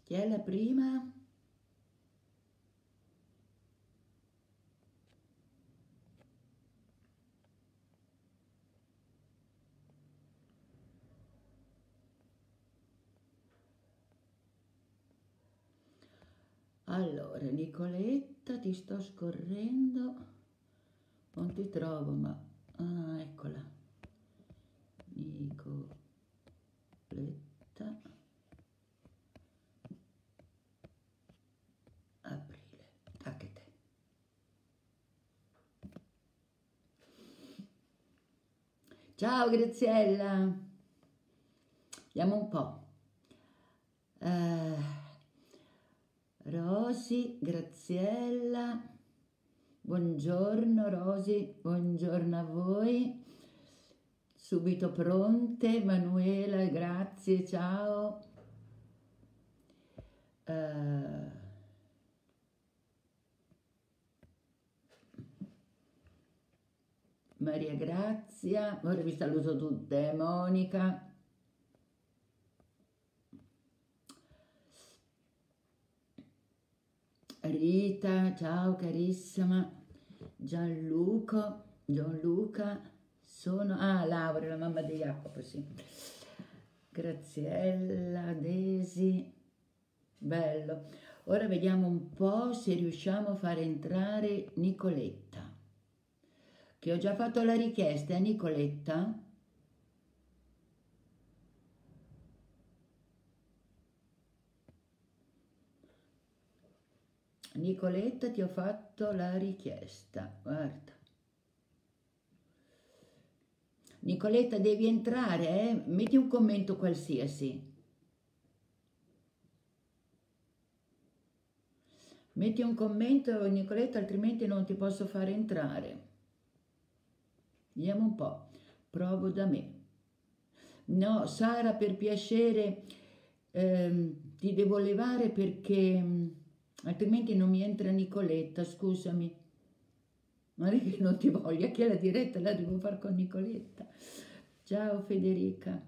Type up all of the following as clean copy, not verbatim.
Chi è la prima? Allora, Nicoletta, ti sto scorrendo, non ti trovo, ma... Ah, eccola. Nicoletta, aprile, anche te. Ciao Graziella, vediamo un po'. Rosy, Graziella, buongiorno Rosy, buongiorno a voi. Subito pronte, Manuela, grazie, ciao. Eh, Maria Grazia, ora vi saluto tutte, Monica. Rita, ciao carissima. Gianluca, sono... Ah, Laura, la mamma di Jacopo, sì. Graziella, Desi, bello. Ora vediamo un po' se riusciamo a fare entrare Nicoletta, che ho già fatto la richiesta, Nicoletta? Nicoletta, ti ho fatto la richiesta, guarda. Nicoletta, devi entrare, eh? Metti un commento qualsiasi. Metti un commento, Nicoletta, altrimenti non ti posso fare entrare. Vediamo un po'. Provo da me. No, Sara, per piacere, ti devo levare perché altrimenti non mi entra Nicoletta, scusami. Non è che non ti voglia, che la diretta la devo fare con Nicoletta. Ciao Federica.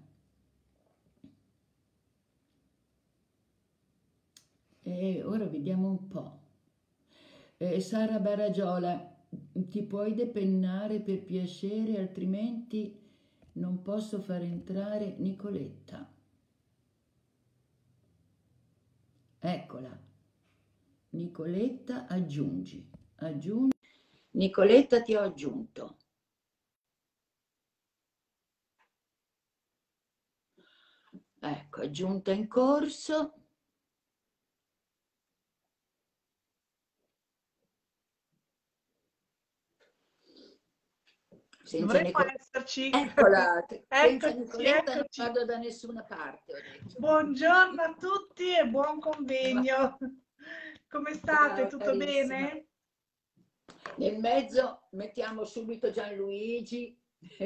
E ora vediamo un po'. Sara Baragiola, ti puoi depennare per piacere, altrimenti non posso far entrare Nicoletta. Eccola. Nicoletta, aggiungi. Aggiungi. Nicoletta, ti ho aggiunto. Ecco, aggiunta in corso. Senza Dovremmo Nicoletta. esserci. Eccola, senza Eccoci, Nicoletta non eccoci. vado da nessuna parte, ho detto. Buongiorno a tutti e buon convegno. Come state? Ciao Tutto carissima. bene? Nel mezzo mettiamo subito Gianluigi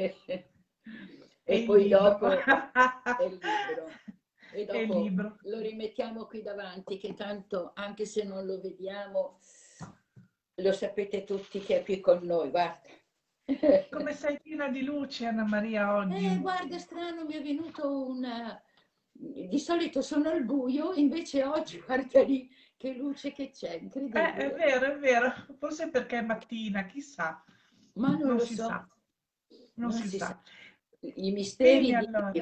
E e il poi libro. dopo è il libro. E E il dopo libro. lo rimettiamo qui davanti, che tanto anche se non lo vediamo, lo sapete tutti che è qui con noi, guarda. Come sei piena di luce, Anna Maria, oggi? Guarda, strano, mi è venuto una... Di solito sono al buio, invece oggi guarda lì che luce che c'è, incredibile. È vero. Forse perché è mattina, chissà. Ma non Non lo si so, sa, non non si si sa. sa. I misteri Bene, di allora.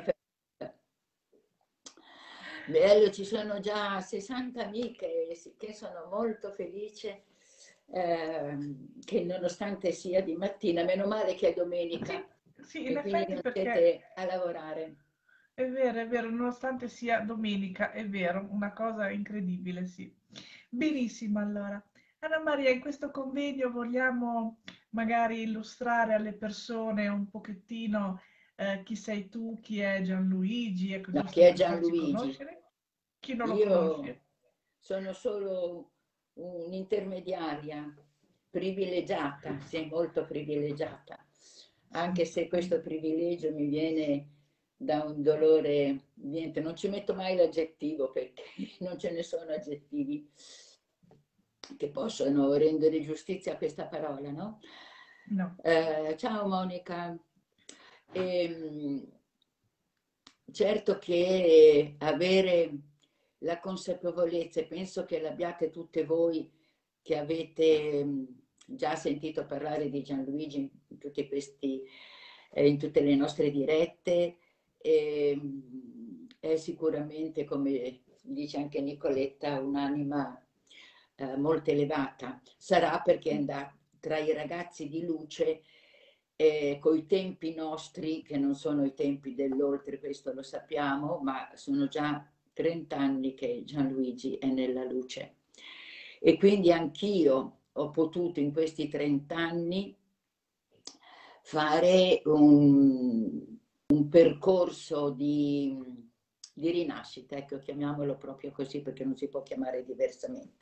Bello, ci sono già 60 amiche che sono molto felice che nonostante sia di mattina, meno male che è domenica Sì, sì, in e quindi effetti non perché siete a lavorare. è vero, nonostante sia domenica, è vero, una cosa incredibile, sì. Benissimo, allora. Anna Maria, in questo convegno vogliamo magari illustrare alle persone un pochettino chi sei tu, chi è Gianluigi, ecco, No, chi giusto è per farci Gianluigi? conoscere. Chi non lo Io conosce? sono solo un'intermediaria privilegiata, sì, molto privilegiata, anche Sì. se questo privilegio mi viene da un dolore, niente, non ci metto mai l'aggettivo perché non ce ne sono aggettivi che possono rendere giustizia a questa parola, no? No. Ciao Monica. Ehm, certo che avere la consapevolezza, e penso che l'abbiate tutte voi che avete già sentito parlare di Gianluigi in tutti questi, in tutte le nostre dirette, è sicuramente, come dice anche Nicoletta, un'anima molto elevata. Sarà perché è andata tra i ragazzi di luce, coi tempi nostri, che non sono i tempi dell'oltre, questo lo sappiamo, ma sono già 30 anni che Gianluigi è nella luce. E quindi anch'io ho potuto in questi 30 anni fare un percorso di rinascita, ecco, chiamiamolo proprio così perché non si può chiamare diversamente.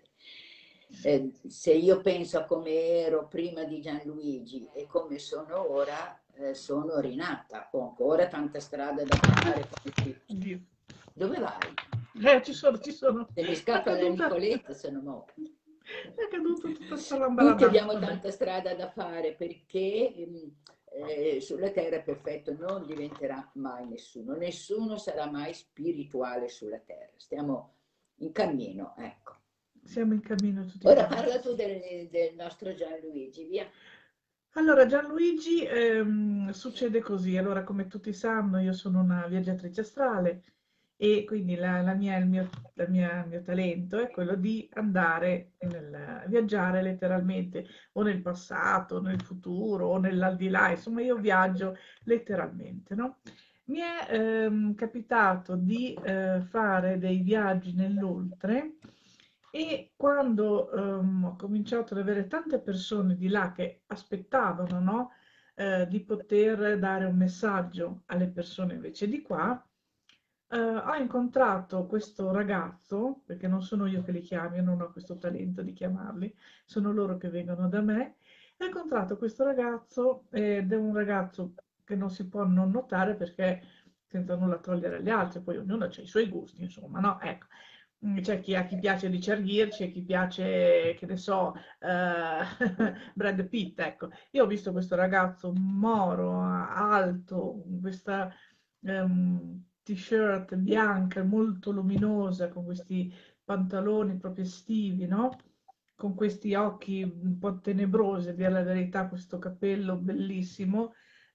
Se io penso a come ero prima di Gianluigi e come sono ora, sono rinata, ho ancora tanta strada da fare come tutti. Dove vai? Ci sono, ci sono. Se mi È scappa la caduta. Nicoletta sono morta. È caduta tutta sta Tutti lambalada. abbiamo Vabbè. tanta strada da fare perché sulla terra perfetto non diventerà mai nessuno, nessuno sarà mai spirituale sulla terra, stiamo in cammino, ecco. Siamo in cammino tutti Ora quanti. parla tu del nostro Gianluigi, via. Allora, Gianluigi, succede così. Allora, come tutti sanno, io sono una viaggiatrice astrale e quindi il mio talento è quello di andare viaggiare letteralmente o nel passato, nel futuro o nell'aldilà. Insomma, io viaggio letteralmente, no? Mi è capitato di fare dei viaggi nell'oltre e quando ho cominciato ad avere tante persone di là che aspettavano, no, di poter dare un messaggio alle persone invece di qua, ho incontrato questo ragazzo, perché non sono io che li chiamo, io non ho questo talento di chiamarli, sono loro che vengono da me. Ho incontrato questo ragazzo ed è un ragazzo che non si può non notare perché senza nulla togliere agli altri, poi ognuno ha i suoi gusti, insomma, no? Ecco. C'è a chi piace Richard Gere, a chi piace, che ne so, Brad Pitt, ecco. Io ho visto questo ragazzo moro, alto, con questa t-shirt bianca molto luminosa, con questi pantaloni proprio estivi, no? Con questi occhi un po' tenebrosi, a dire la verità, questo capello bellissimo,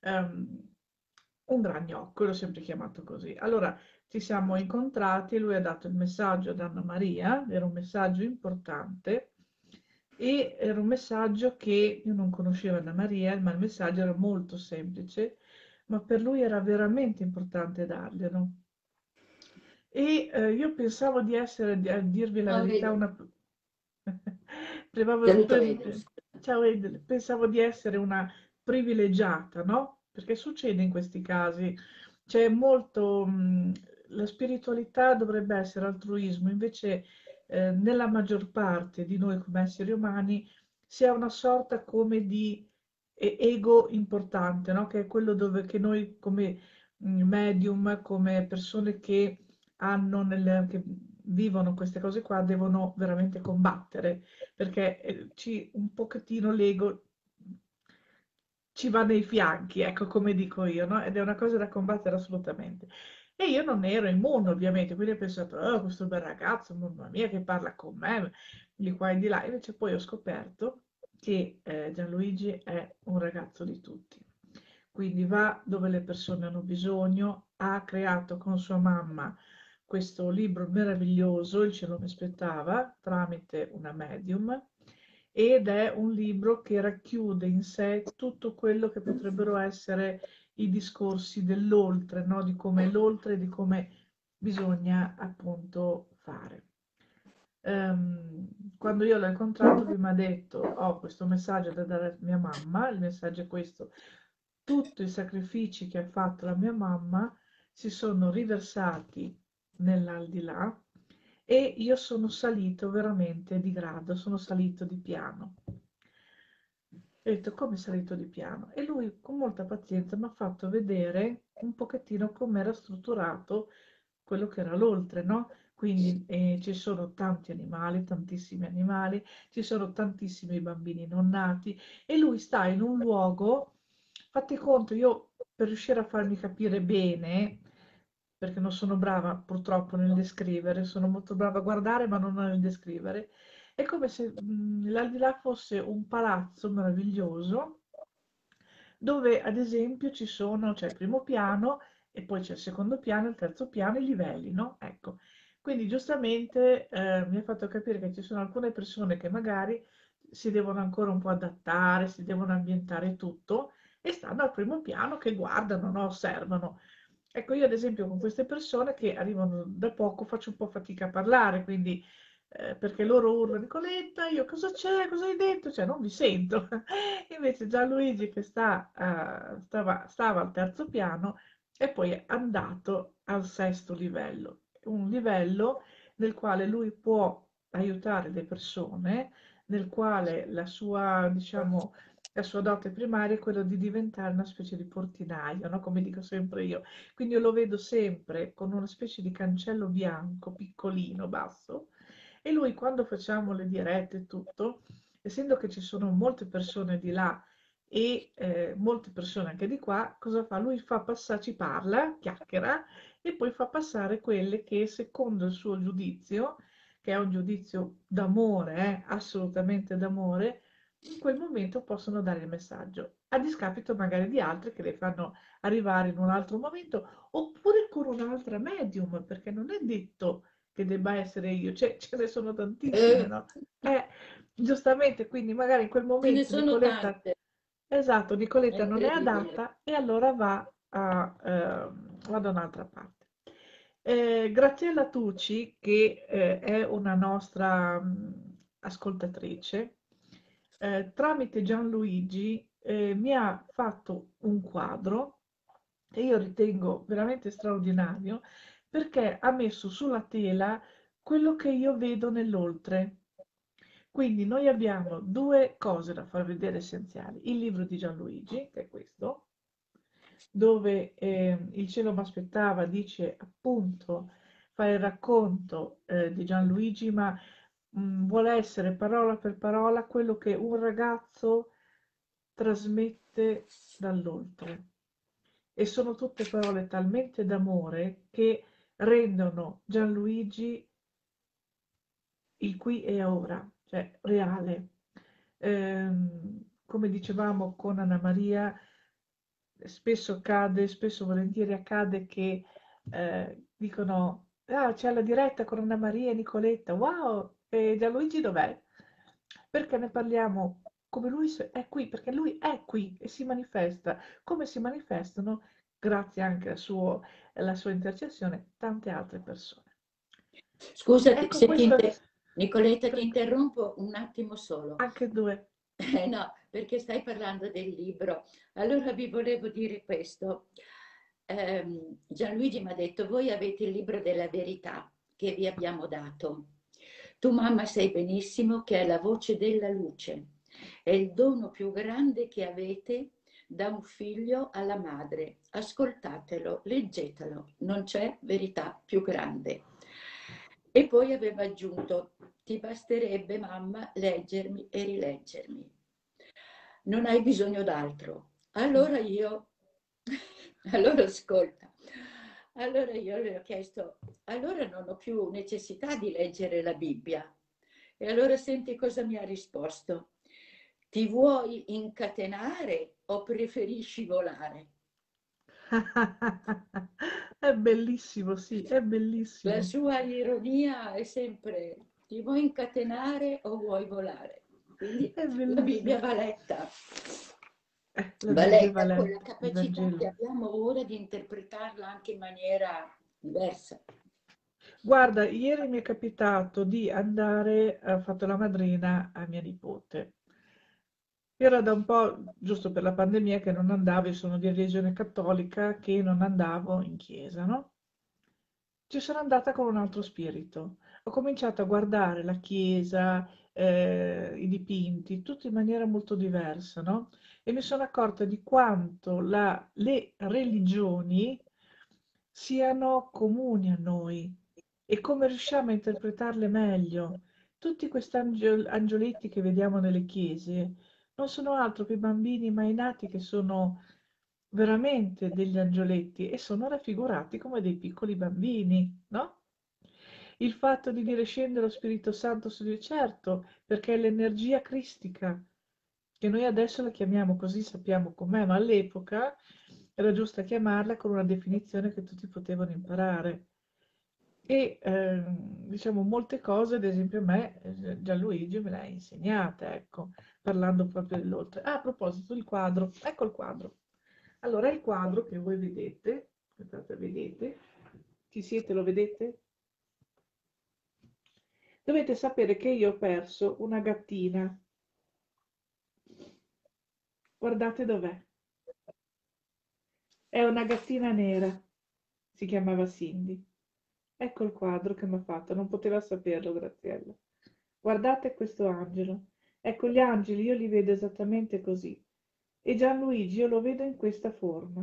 un gragnocco, l'ho sempre chiamato così. Allora ci siamo incontrati, lui ha dato il messaggio ad Anna Maria, era un messaggio importante e era un messaggio che io non conoscevo Anna Maria, ma il messaggio era molto semplice, ma per lui era veramente importante darglielo. E io pensavo di essere, a dirvi la No, verità, Edel. una... Privavo- Saluto Edel. pre- Ciao Edel, pensavo di essere una privilegiata, no? Perché succede in questi casi, c'è molto, la spiritualità dovrebbe essere altruismo, invece nella maggior parte di noi come esseri umani si ha una sorta come di ego importante, no? Che è quello dove che noi come medium, come persone che che vivono queste cose qua, devono veramente combattere, perché un pochettino l'ego ci va nei fianchi, ecco come dico io, no? Ed è una cosa da combattere assolutamente. E io non ero immune, ovviamente, quindi ho pensato, oh, questo bel ragazzo, mamma mia, che parla con me, di qua e di là. Invece poi ho scoperto che Gianluigi è un ragazzo di tutti. Quindi va dove le persone hanno bisogno, ha creato con sua mamma questo libro meraviglioso, Il cielo mi aspettava, tramite una medium, ed è un libro che racchiude in sé tutto quello che potrebbero essere i discorsi dell'oltre, no? Di come è l'oltre e di come bisogna appunto fare. Quando io l'ho incontrato, lui mi ha detto: Ho questo messaggio da dare a mia mamma. Il messaggio è questo: tutti i sacrifici che ha fatto la mia mamma si sono riversati nell'aldilà e io sono salito veramente di grado, sono salito di piano. E ho detto, come salito di piano? E lui con molta pazienza mi ha fatto vedere un pochettino com'era strutturato quello che era l'oltre, no? Quindi ci sono tanti animali, tantissimi animali, ci sono tantissimi bambini non nati e lui sta in un luogo, fate conto, io per riuscire a farmi capire bene, perché non sono brava purtroppo nel descrivere, sono molto brava a guardare ma non nel descrivere. È come se l'aldilà fosse un palazzo meraviglioso dove ad esempio ci sono, c'è il primo piano e poi c'è il secondo piano, il terzo piano, i livelli, no? Ecco, quindi giustamente mi ha fatto capire che ci sono alcune persone che magari si devono ancora un po' adattare, si devono ambientare tutto e stanno al primo piano che guardano, no? Osservano. Ecco, io ad esempio con queste persone che arrivano da poco faccio un po' fatica a parlare, quindi perché loro urlano Nicoletta, io cosa c'è? Cosa hai detto? Cioè non vi sento. Invece Gianluigi che stava al terzo piano e poi è andato al sesto livello, un livello nel quale lui può aiutare le persone, nel quale la sua, diciamo, la sua dote primaria è quella di diventare una specie di portinaio, no? Come dico sempre io. Quindi io lo vedo sempre con una specie di cancello bianco, piccolino, basso, e lui quando facciamo le dirette e tutto, essendo che ci sono molte persone di là e molte persone anche di qua, cosa fa? Lui fa passare, ci parla, chiacchiera e poi fa passare quelle che secondo il suo giudizio, che è un giudizio d'amore, assolutamente d'amore, in quel momento possono dare il messaggio, a discapito magari di altre che le fanno arrivare in un altro momento, oppure con un'altra medium, perché non è detto che debba essere io, ce ne sono tantissime, Eh, no? Eh, giustamente, quindi magari in quel ce ne momento sono Nicoletta, tante, esatto, è Nicoletta non è incredibile. adatta e allora va da un'altra parte. Graziella Tucci, che è una nostra ascoltatrice, tramite Gianluigi mi ha fatto un quadro che io ritengo veramente straordinario perché ha messo sulla tela quello che io vedo nell'oltre. Quindi noi abbiamo due cose da far vedere essenziali. Il libro di Gianluigi, che è questo, dove Il cielo mi aspettava, dice appunto, fa il racconto di Gianluigi, ma vuole essere parola per parola quello che un ragazzo trasmette dall'oltre. E sono tutte parole talmente d'amore che rendono Gianluigi il qui e ora, cioè reale. Come dicevamo con Anna Maria, spesso accade, spesso volentieri accade che dicono, ah, c'è la diretta con Anna Maria e Nicoletta, wow, e Gianluigi dov'è? Perché ne parliamo come lui è qui, perché lui è qui e si manifesta, come si manifestano, grazie anche alla sua intercessione, tante altre persone. Scusati Ecco se questo, Nicoletta, ti prego, interrompo un attimo solo. anche due. No, perché stai parlando del libro. Allora vi volevo dire questo. Gianluigi mi ha detto, voi avete il libro della verità che vi abbiamo dato. Tu, mamma, sai benissimo che è la voce della luce. È il dono più grande che avete da un figlio alla madre. Ascoltatelo, leggetelo, non c'è verità più grande. E poi aveva aggiunto, ti basterebbe, mamma, leggermi e rileggermi. Non hai bisogno d'altro. Allora io, allora ascolta, allora io le ho chiesto, allora non ho più necessità di leggere la Bibbia. E allora senti cosa mi ha risposto. Ti vuoi incatenare o preferisci volare? È bellissimo, sì, è La bellissimo. sua ironia è sempre ti vuoi incatenare o vuoi volare? Quindi È la Bibbia bellissimo. La va Bibbia va letta con la letta, il capacità che Vangelo. abbiamo ora di interpretarla anche in maniera diversa. Guarda, ieri mi è capitato di andare, ho fatto la madrina a mia nipote. Era da un po', giusto per la pandemia, che non andavo, io sono di religione cattolica, che non andavo in chiesa, no? Ci sono andata con un altro spirito. Ho cominciato a guardare la chiesa, i dipinti, tutto in maniera molto diversa, no? E mi sono accorta di quanto le religioni siano comuni a noi e come riusciamo a interpretarle meglio. Tutti questi angioletti che vediamo nelle chiese non sono altro che bambini mai nati che sono veramente degli angioletti e sono raffigurati come dei piccoli bambini, no? Il fatto di dire scende lo Spirito Santo su di certo, perché è l'energia cristica, che noi adesso la chiamiamo così, sappiamo com'è, ma all'epoca era giusto chiamarla con una definizione che tutti potevano imparare. E diciamo molte cose, ad esempio a me, Gianluigi me le ha insegnate, ecco, parlando proprio dell'oltre. Ah, a proposito, il quadro, ecco il quadro. Allora, il quadro che voi vedete, aspettate, vedete? Ci siete, lo vedete? Dovete sapere che io ho perso una gattina. Guardate dov'è. È una gattina nera. Si chiamava Cindy. Ecco il quadro che mi ha fatto, non poteva saperlo, Graziella. Guardate questo angelo. Ecco, gli angeli io li vedo esattamente così. E Gianluigi io lo vedo in questa forma.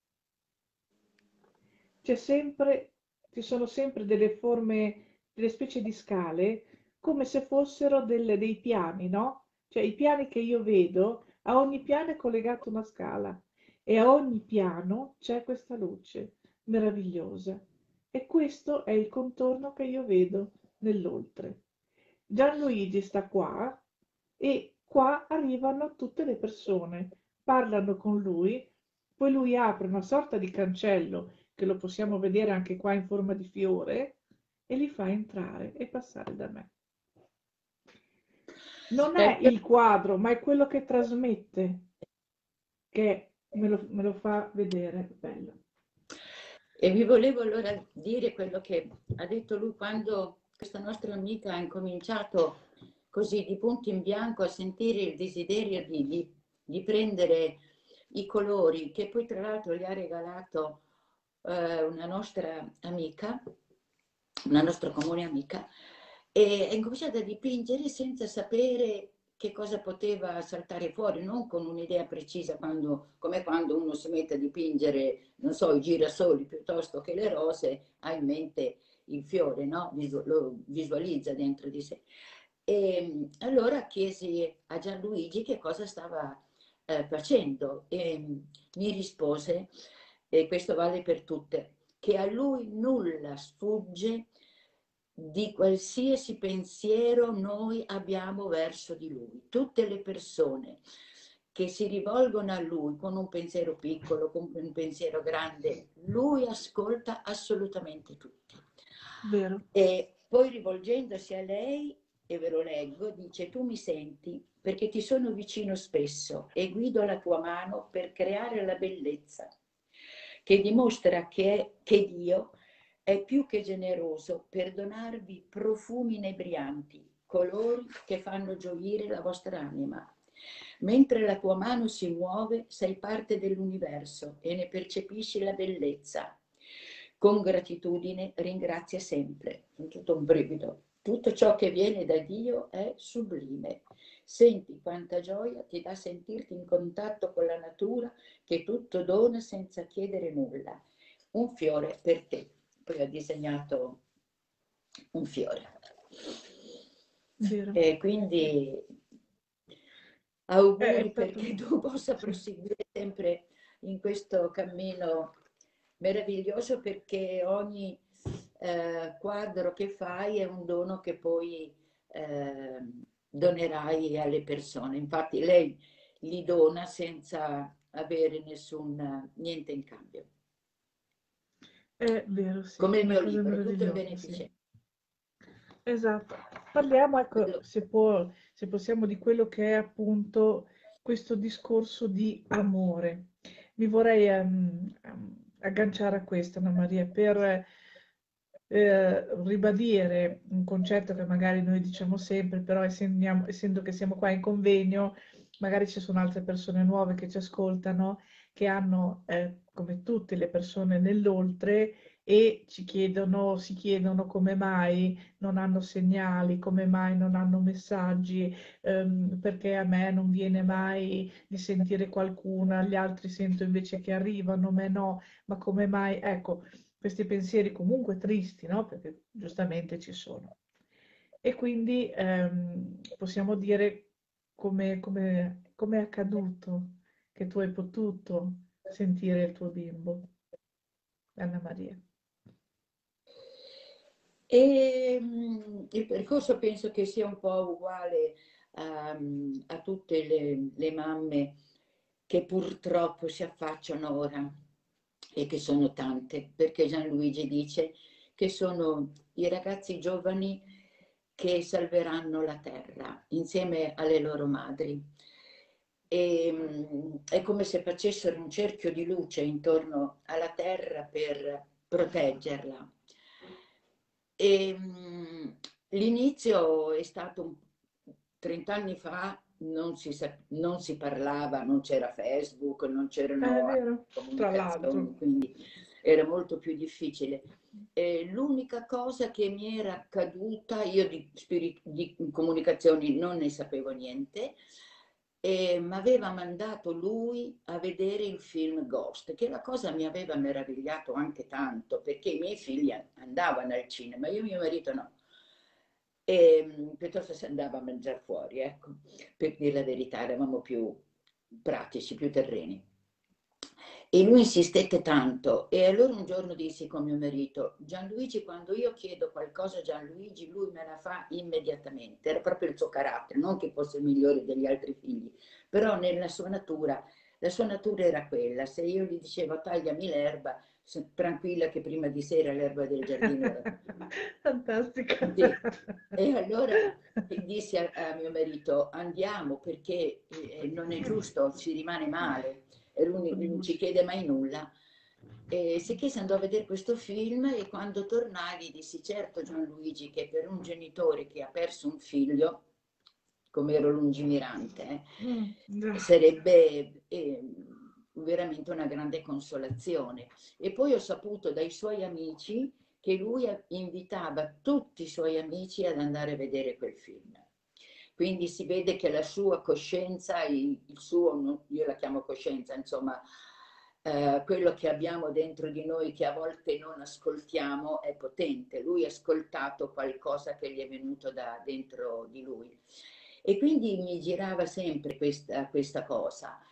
C'è sempre, ci sono sempre delle forme, delle specie di scale, come se fossero dei piani, no? Cioè i piani che io vedo, a ogni piano è collegata una scala e a ogni piano c'è questa luce meravigliosa. E questo è il contorno che io vedo nell'oltre. Gianluigi sta qua e qua arrivano tutte le persone, parlano con lui, poi lui apre una sorta di cancello che lo possiamo vedere anche qua in forma di fiore, e li fa entrare e passare da me. Non è Ecco, il quadro, ma è quello che trasmette, che me lo fa vedere. Bello. e vi volevo allora dire quello che ha detto lui quando questa nostra amica ha incominciato così di punto in bianco a sentire il desiderio di prendere i colori che poi tra l'altro gli ha regalato una nostra amica, una nostra comune amica, e ha incominciato a dipingere senza sapere che cosa poteva saltare fuori, non con un'idea precisa, come quando uno si mette a dipingere, non so, i girasoli piuttosto che le rose, ha in mente il fiore, no? Lo visualizza dentro di sé. E allora chiesi a Gianluigi che cosa stava facendo e mi rispose, e questo vale per tutte, che a lui nulla sfugge di qualsiasi pensiero noi abbiamo verso di lui. Tutte le persone che si rivolgono a lui con un pensiero piccolo, con un pensiero grande, lui ascolta assolutamente tutti. Vero? E poi rivolgendosi a lei, e ve lo leggo, dice: tu mi senti perché ti sono vicino spesso e guido la tua mano per creare la bellezza che dimostra che Dio è più che generoso per donarvi profumi inebrianti, colori che fanno gioire la vostra anima. Mentre la tua mano si muove, sei parte dell'universo e ne percepisci la bellezza. Con gratitudine ringrazia sempre. È tutto un brivido. Tutto ciò che viene da Dio è sublime. Senti quanta gioia ti dà sentirti in contatto con la natura che tutto dona senza chiedere nulla. Un fiore per te. Poi ho disegnato un fiore. Vero? E quindi È auguri perché proprio... tu possa Sì. proseguire sempre in questo cammino meraviglioso, perché ogni quadro che fai è un dono che poi eh, donerai alle persone. Infatti lei li dona senza avere niente in cambio. È vero, sì, Come il una mio cosa libro, tutto in meravigliosa, sì. beneficenza. Esatto. Parliamo, ecco, Quello- se possiamo, di quello che è appunto questo discorso di amore. Mi vorrei agganciare a questo, Anna Maria, per ribadire un concetto che magari noi diciamo sempre, però essendo che siamo qua in convegno, magari ci sono altre persone nuove che ci ascoltano, che hanno, come tutte le persone nell'oltre, e si chiedono come mai non hanno segnali, come mai non hanno messaggi, perché a me non viene mai di sentire qualcuno, agli altri sento invece che arrivano, a me no, ma come mai? Ecco, questi pensieri comunque tristi, no? Perché giustamente ci sono. E quindi possiamo dire come è accaduto, che tu hai potuto sentire il tuo bimbo, Anna Maria? Il percorso penso che sia un po' uguale a tutte le mamme che purtroppo si affacciano ora e che sono tante, perché Gianluigi dice che sono i ragazzi giovani che salveranno la terra insieme alle loro madri. È come se facessero un cerchio di luce intorno alla terra per proteggerla. L'inizio è stato 30 anni fa, non si parlava, non c'era Facebook, non È c'erano vero, tra comunicazioni, l'altro. quindi era molto più difficile. L'unica cosa che mi era accaduta, io di comunicazioni non ne sapevo niente, mi aveva mandato lui a vedere il film Ghost, che la cosa mi aveva meravigliato anche tanto, perché i miei figli andavano al cinema, io e mio marito no. Piuttosto si andava a mangiare fuori, ecco, per dire la verità, eravamo più pratici, più terreni. E lui insistette tanto e allora un giorno dissi con mio marito, Gianluigi, quando io chiedo qualcosa a Gianluigi, lui me la fa immediatamente, era proprio il suo carattere, non che fosse il migliore degli altri figli, però nella sua natura, la sua natura era quella, se io gli dicevo tagliami l'erba, tranquilla che prima di sera l'erba del giardino era... Fantastico. Sì. E allora dissi a mio marito, andiamo perché non è giusto, ci rimane male, e lui non ci chiede mai nulla. E sicché si andò a vedere questo film e quando tornai gli dissi, certo Gianluigi, che per un genitore che ha perso un figlio, come ero lungimirante, Già. sarebbe veramente una grande consolazione. E poi ho saputo dai suoi amici che lui invitava tutti i suoi amici ad andare a vedere quel film. Quindi si vede che la sua coscienza, il suo, io la chiamo coscienza, insomma, quello che abbiamo dentro di noi che a volte non ascoltiamo è potente. Lui ha ascoltato qualcosa che gli è venuto da dentro di lui. E quindi mi girava sempre questa cosa.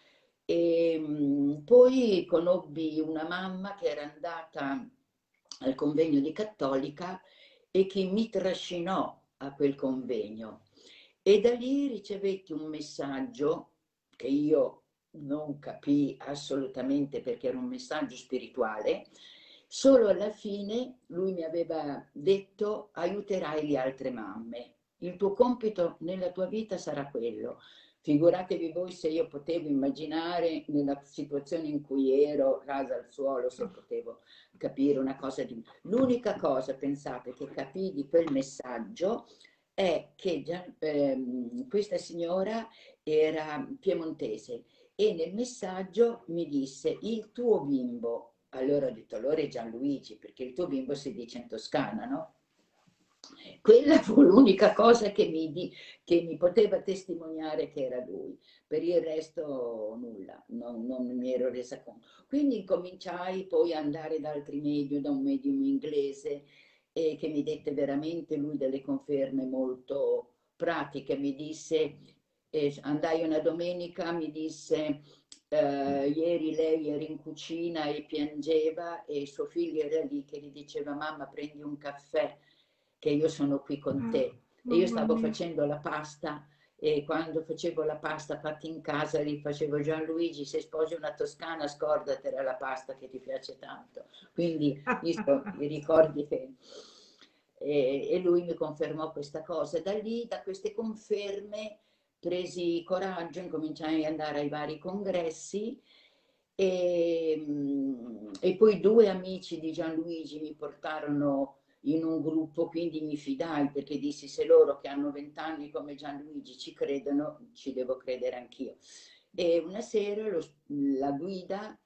Poi conobbi una mamma che era andata al convegno di Cattolica e che mi trascinò a quel convegno. E da lì ricevetti un messaggio che io non capii assolutamente perché era un messaggio spirituale. Solo alla fine lui mi aveva detto aiuterai le altre mamme. Il tuo compito nella tua vita sarà quello. Figuratevi voi se io potevo immaginare nella situazione in cui ero, rasa al suolo, se potevo capire una cosa di... L'unica cosa, pensate, che capii di quel messaggio è che questa signora era piemontese e nel messaggio mi disse il tuo bimbo, allora ho detto allora è Gianluigi perché il tuo bimbo si dice in Toscana, no? Quella fu l'unica cosa che mi poteva testimoniare che era lui, per il resto nulla, non mi ero resa conto. Quindi incominciai poi ad andare da altri medium, da un medium inglese che mi dette veramente lui delle conferme molto pratiche, mi disse, andai una domenica, mi disse ieri lei era in cucina e piangeva e suo figlio era lì che gli diceva mamma prendi un caffè che io sono qui con te. E io Mamma stavo mia. facendo la pasta e quando facevo la pasta fatta in casa gli facevo Gianluigi se sposi una toscana scordatela la pasta che ti piace tanto. Quindi visto i ricordi che... E lui mi confermò questa cosa. Da lì, da queste conferme, presi coraggio, incominciai ad andare ai vari congressi e poi due amici di Gianluigi mi portarono in un gruppo, quindi mi fidai perché dissi se loro che hanno 20 anni come Gianluigi ci credono, ci devo credere anch'io. E una sera la guida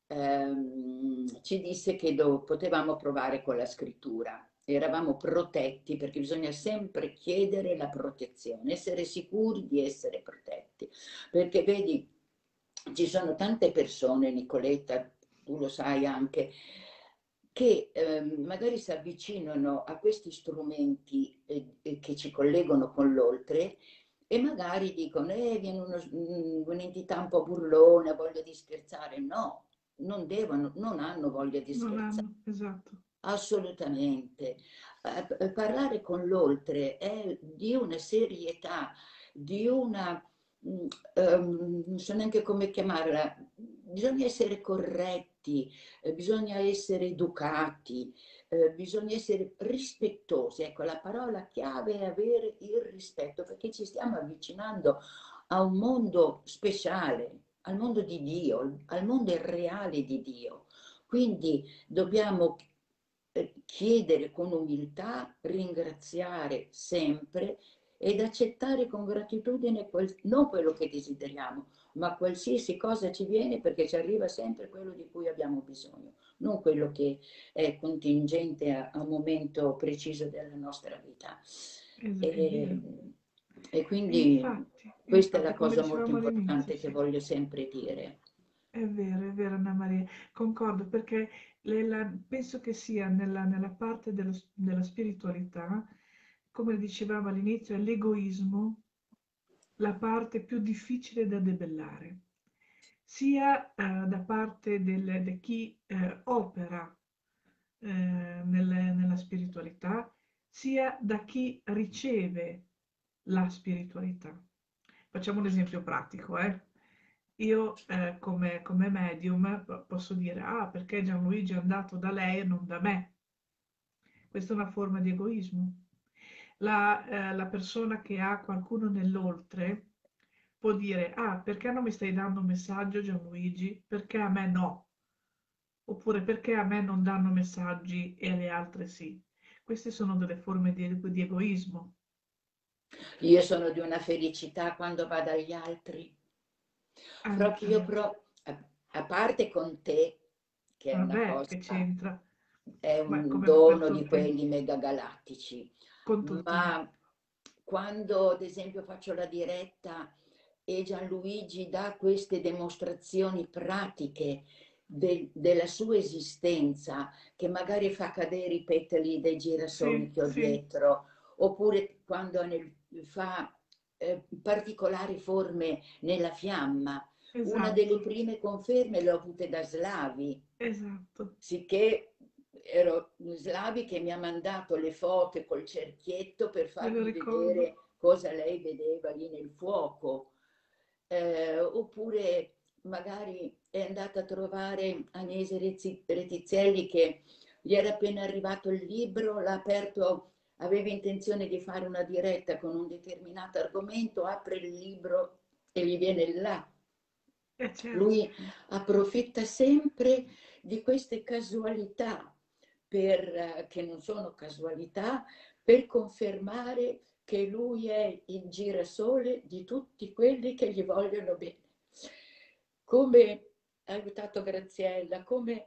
ci disse che potevamo provare con la scrittura. Eravamo protetti perché bisogna sempre chiedere la protezione, essere sicuri di essere protetti. Perché vedi, ci sono tante persone, Nicoletta, tu lo sai anche, che magari si avvicinano a questi strumenti che ci collegano con l'oltre e magari dicono, viene un'entità un po' burlona, voglia di scherzare. No, non hanno voglia di Non scherzare. hanno, esatto. Assolutamente. Parlare con l'oltre è di una serietà, di una, non so neanche come chiamarla, bisogna essere corretti, bisogna essere educati, bisogna essere rispettosi. Ecco, la parola chiave è avere il rispetto, perché ci stiamo avvicinando a un mondo speciale, al mondo di Dio, al mondo reale di Dio. Quindi dobbiamo chiedere con umiltà, ringraziare sempre ed accettare con gratitudine non quello che desideriamo, ma qualsiasi cosa ci viene, perché ci arriva sempre quello di cui abbiamo bisogno, non quello che è contingente a un momento preciso della nostra vita. È E, vero. e E quindi questa è la come cosa molto dicevamo all'inizio, importante che sì. voglio sempre dire. È vero Anna Maria, concordo perché penso che sia nella parte della spiritualità, come dicevamo all'inizio, è l'egoismo la parte più difficile da debellare, sia da parte di chi opera nella spiritualità, sia da chi riceve la spiritualità. Facciamo un esempio pratico, eh. Io come medium posso dire, ah, perché Gianluigi è andato da lei e non da me. Questa è una forma di egoismo. La persona che ha qualcuno nell'oltre può dire, ah, perché non mi stai dando un messaggio, Gianluigi? Perché a me no? Oppure perché a me non danno messaggi e alle altre sì? Queste sono delle forme di egoismo. Io sono di una felicità quando vado agli altri. Proprio, Anch'io. a parte con te, che è una Vabbè, che cosa, c'entra? è Ma un come per dono di tutti, quelli megagalattici, con tutti. ma quando ad esempio faccio la diretta e Gianluigi dà queste dimostrazioni pratiche della sua esistenza, che magari fa cadere i petali dei girasoli Sì, che ho sì, dietro, oppure quando fa particolari forme nella fiamma. Una delle esatto, prime conferme le ho avute da Slavi, esatto. sicché ero Slavi che mi ha mandato le foto col cerchietto per Me lo farmi ricordo. vedere cosa lei vedeva lì nel fuoco. Oppure magari è andata a trovare Agnese Retizielli che gli era appena arrivato il libro, l'ha aperto, aveva intenzione di fare una diretta con un determinato argomento, apre il libro e gli viene là. Certo, Lui approfitta sempre di queste casualità, che non sono casualità, per confermare che lui è il girasole di tutti quelli che gli vogliono bene. Come ha aiutato Graziella, come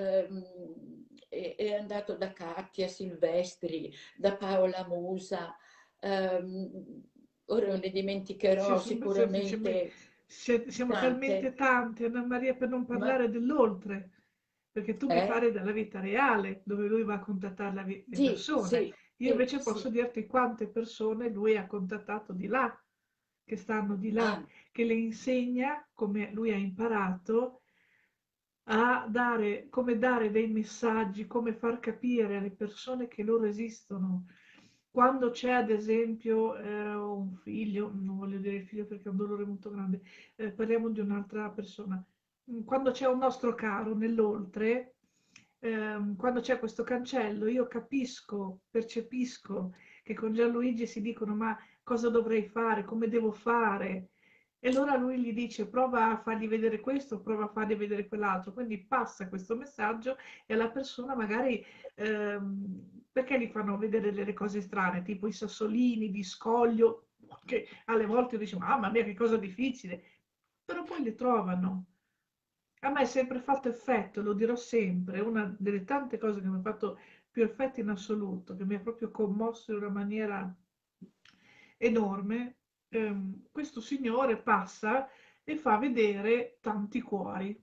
è andato da Katia Silvestri, da Paola Musa, ora non ne dimenticherò sicuramente siamo talmente tante. tanti, Anna Maria, per non Ma parlare dell'oltre, perché tu mi eh? parli della vita reale, dove lui va a contattare le Sì, persone. sì, Io sì, invece posso sì. dirti quante persone lui ha contattato di là, che stanno di là, Ah, che le insegna come lui ha imparato a dare, come dare dei messaggi, come far capire alle persone che loro esistono. Quando c'è ad esempio un figlio, non voglio dire il figlio perché è un dolore molto grande, parliamo di un'altra persona. Quando c'è un nostro caro nell'oltre, quando c'è questo cancello, io capisco, percepisco che con Gianluigi si dicono ma cosa dovrei fare, come devo fare? E allora lui gli dice prova a fargli vedere questo, prova a fargli vedere quell'altro, quindi passa questo messaggio e alla persona magari perché gli fanno vedere delle cose strane, tipo i sassolini di scoglio, che alle volte dice mamma mia che cosa difficile, però poi le trovano. A me è sempre fatto effetto, lo dirò sempre, è una delle tante cose che mi ha fatto più effetto in assoluto, che mi ha proprio commosso in una maniera enorme. Questo signore passa e fa vedere tanti cuori.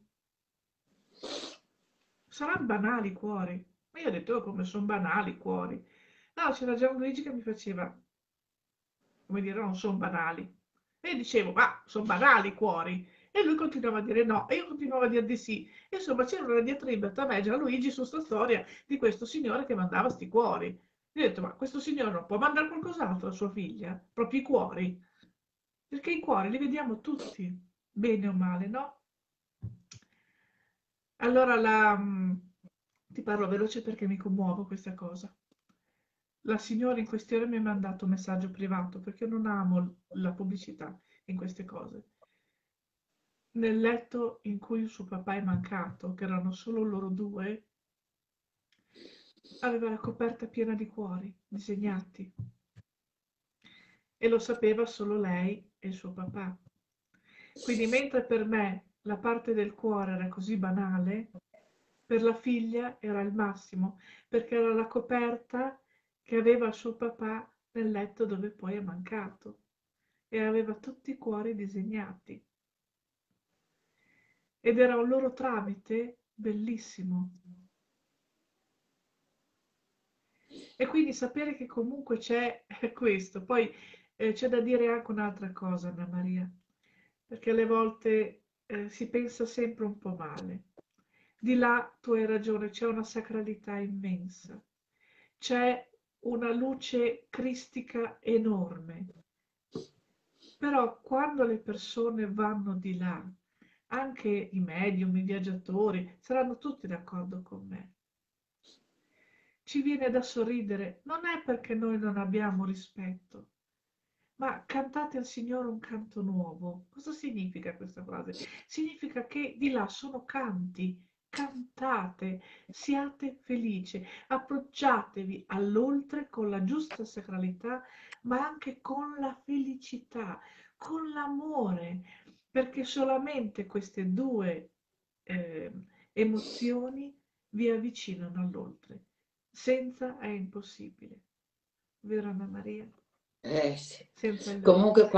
Saranno banali i cuori. Ma io ho detto, oh, come sono banali i cuori. No, c'era Gianluigi che mi faceva, come dire, non sono banali. E io dicevo, ma sono banali i cuori. E lui continuava a dire no, e io continuavo a dire di sì. E insomma c'era una diatriba tra me e Gianluigi su sta storia di questo signore che mandava sti cuori. Io ho detto, ma questo signore non può mandare qualcos'altro a sua figlia? Proprio i cuori? Perché i cuori li vediamo tutti, bene o male, no? Allora ti parlo veloce perché mi commuovo questa cosa. La signora in questione mi ha mandato un messaggio privato perché io non amo la pubblicità in queste cose. Nel letto in cui il suo papà è mancato, che erano solo loro due, aveva la coperta piena di cuori disegnati e lo sapeva solo lei e il suo papà. Quindi mentre per me la parte del cuore era così banale, per la figlia era il massimo, perché era la coperta che aveva il suo papà nel letto dove poi è mancato e aveva tutti i cuori disegnati. Ed era un loro tramite bellissimo. E quindi sapere che comunque c'è questo. Poi c'è da dire anche un'altra cosa, Anna Maria, perché alle volte si pensa sempre un po' male. Di là, tu hai ragione, c'è una sacralità immensa, c'è una luce cristica enorme. Però quando le persone vanno di là, anche i medium, i viaggiatori, saranno tutti d'accordo con me. Ci viene da sorridere, non è perché noi non abbiamo rispetto, ma cantate al Signore un canto nuovo. Cosa significa questa frase? Significa che di là sono canti, cantate, siate felici, appoggiatevi all'oltre con la giusta sacralità, ma anche con la felicità, con l'amore, perché solamente queste due eh, emozioni vi avvicinano all'oltre. Senza è impossibile, vero Anna Maria? Sì. Senza il dolore. Comunque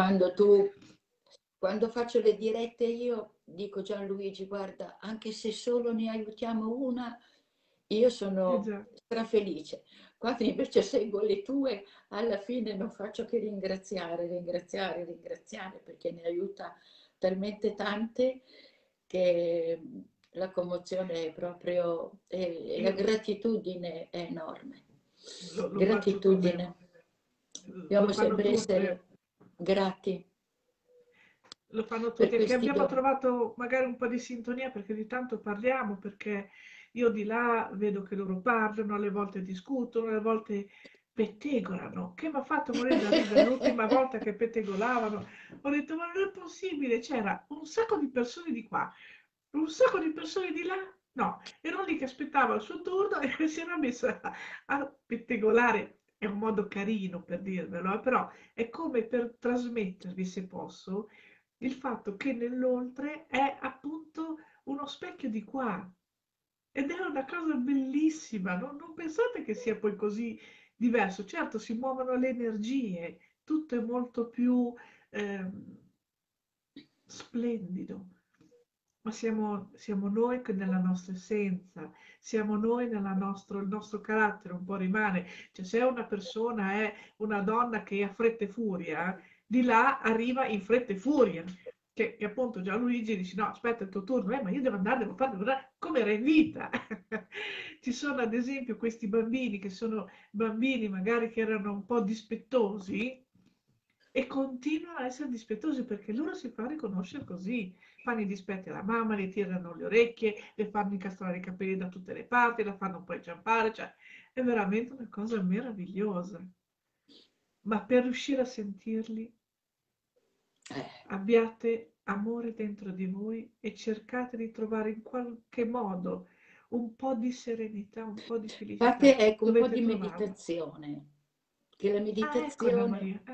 quando faccio le dirette io dico Gianluigi, guarda, anche se solo ne aiutiamo una, io sono Già, strafelice. Quando invece seguo le tue, alla fine non faccio che ringraziare, ringraziare, ringraziare, perché ne aiuta talmente tante che la commozione è proprio, e la io gratitudine è enorme. lo faccio come, Gratitudine. Dobbiamo lo fanno sempre tutte, essere grati lo fanno per tutti, e che questi abbiamo doni. trovato magari un po' di sintonia perché di tanto parliamo, perché io di là vedo che loro parlano, alle volte discutono, alle volte pettegolano, che mi ha fatto morire da ridere l'ultima volta che pettegolavano. Ho detto, ma non è possibile, c'era un sacco di persone di qua, un sacco di persone di là. No, ero lì che aspettava il suo turno e si era messa a pettegolare. È un modo carino per dirvelo, però è come per trasmettervi, se posso, il fatto che nell'oltre è appunto uno specchio di qua. Ed è una cosa bellissima, non pensate che sia poi così diverso. Certo, si muovono le energie, tutto è molto più ehm, splendido, ma siamo noi che nella nostra essenza, siamo noi il nostro carattere un po' rimane. Cioè, se una persona è una donna che ha fretta e furia, di là arriva in fretta e furia. Che appunto già Luigi dice: no, aspetta il tuo turno, ma io devo andare, devo fare come era in vita. Ci sono ad esempio questi bambini che sono bambini magari che erano un po' dispettosi e continuano a essere dispettosi perché loro si fa riconoscere così. Fanno i dispetti alla mamma, le tirano le orecchie, le fanno incastrare i capelli da tutte le parti, la fanno poi inciampare, cioè è veramente una cosa meravigliosa. Ma per riuscire a sentirli, Eh, abbiate amore dentro di voi e cercate di trovare in qualche modo un po' di serenità, un po' di felicità. fate ecco un po' Dovete di trovarlo. meditazione, che la Ah, ecco Anna meditazione, Maria.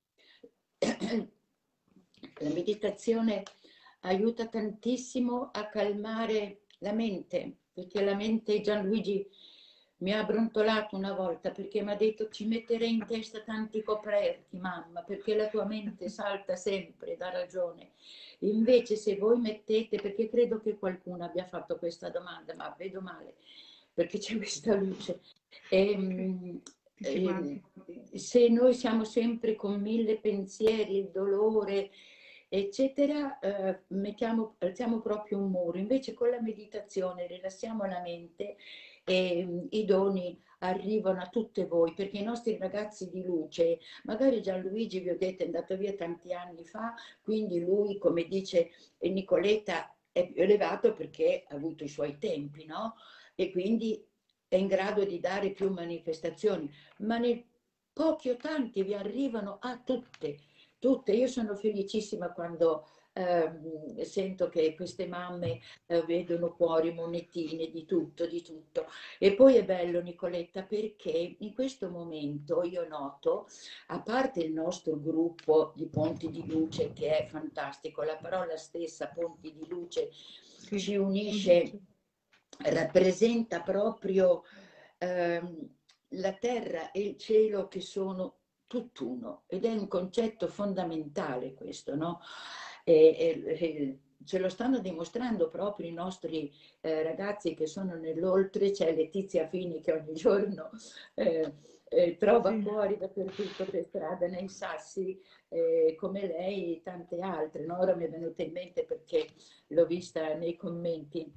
la meditazione aiuta tantissimo a calmare la mente, perché la mente, Gianluigi mi ha brontolato una volta perché mi ha detto ci metterei in testa tanti coperti, mamma, perché la tua mente salta sempre, dà ragione. Invece se voi mettete, perché credo che qualcuno abbia fatto questa domanda, ma vedo male, perché c'è questa luce. Ok, E, ti ci mandi. se noi siamo sempre con mille pensieri, il dolore, eccetera, alziamo proprio un muro. Invece con la meditazione rilassiamo la mente e i doni arrivano a tutte voi, perché i nostri ragazzi di luce, magari Gianluigi, vi ho detto, è andato via tanti anni fa, quindi lui, come dice Nicoletta, è più elevato perché ha avuto i suoi tempi, no? E quindi è in grado di dare più manifestazioni, ma pochi o tanti vi arrivano a tutte, tutte. Io sono felicissima quando sento che queste mamme vedono fuori monetine di tutto, di tutto. E poi è bello, Nicoletta, perché in questo momento io noto, a parte il nostro gruppo di Ponti di Luce, che è fantastico, la parola stessa, Ponti di Luce, Sì, ci lo unisce, dice. rappresenta proprio la terra e il cielo che sono tutt'uno, ed è un concetto fondamentale questo, no? E ce lo stanno dimostrando proprio i nostri ragazzi che sono nell'oltre. C'è Letizia Fini che ogni giorno trova Sì, fuori dappertutto per strada, nei sassi, come lei e tante altre, no? Ora mi è venuta in mente perché l'ho vista nei commenti.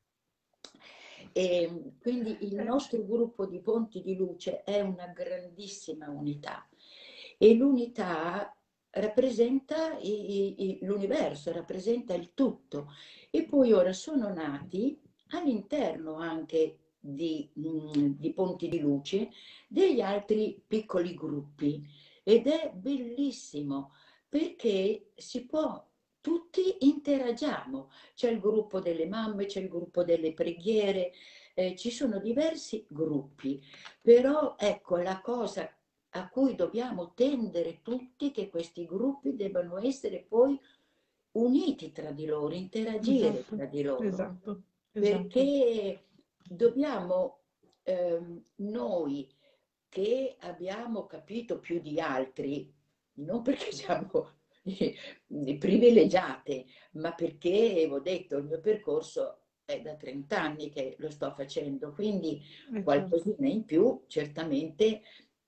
E quindi il eh, nostro gruppo di Ponti di Luce è una grandissima unità, e l'unità rappresenta l'universo, rappresenta il tutto. E poi ora sono nati all'interno anche di Ponti di Luce degli altri piccoli gruppi, ed è bellissimo perché si può, tutti interagiamo. C'è il gruppo delle mamme, c'è il gruppo delle preghiere, ci sono diversi gruppi, però ecco la cosa a cui dobbiamo tendere tutti, che questi gruppi debbano essere poi uniti tra di loro, interagire esatto, tra di loro, esatto, esatto. perché dobbiamo, noi che abbiamo capito più di altri, non perché siamo privilegiate, ma perché, ho detto, il mio percorso è da 30 anni che lo sto facendo, quindi Certo. qualcosina in più certamente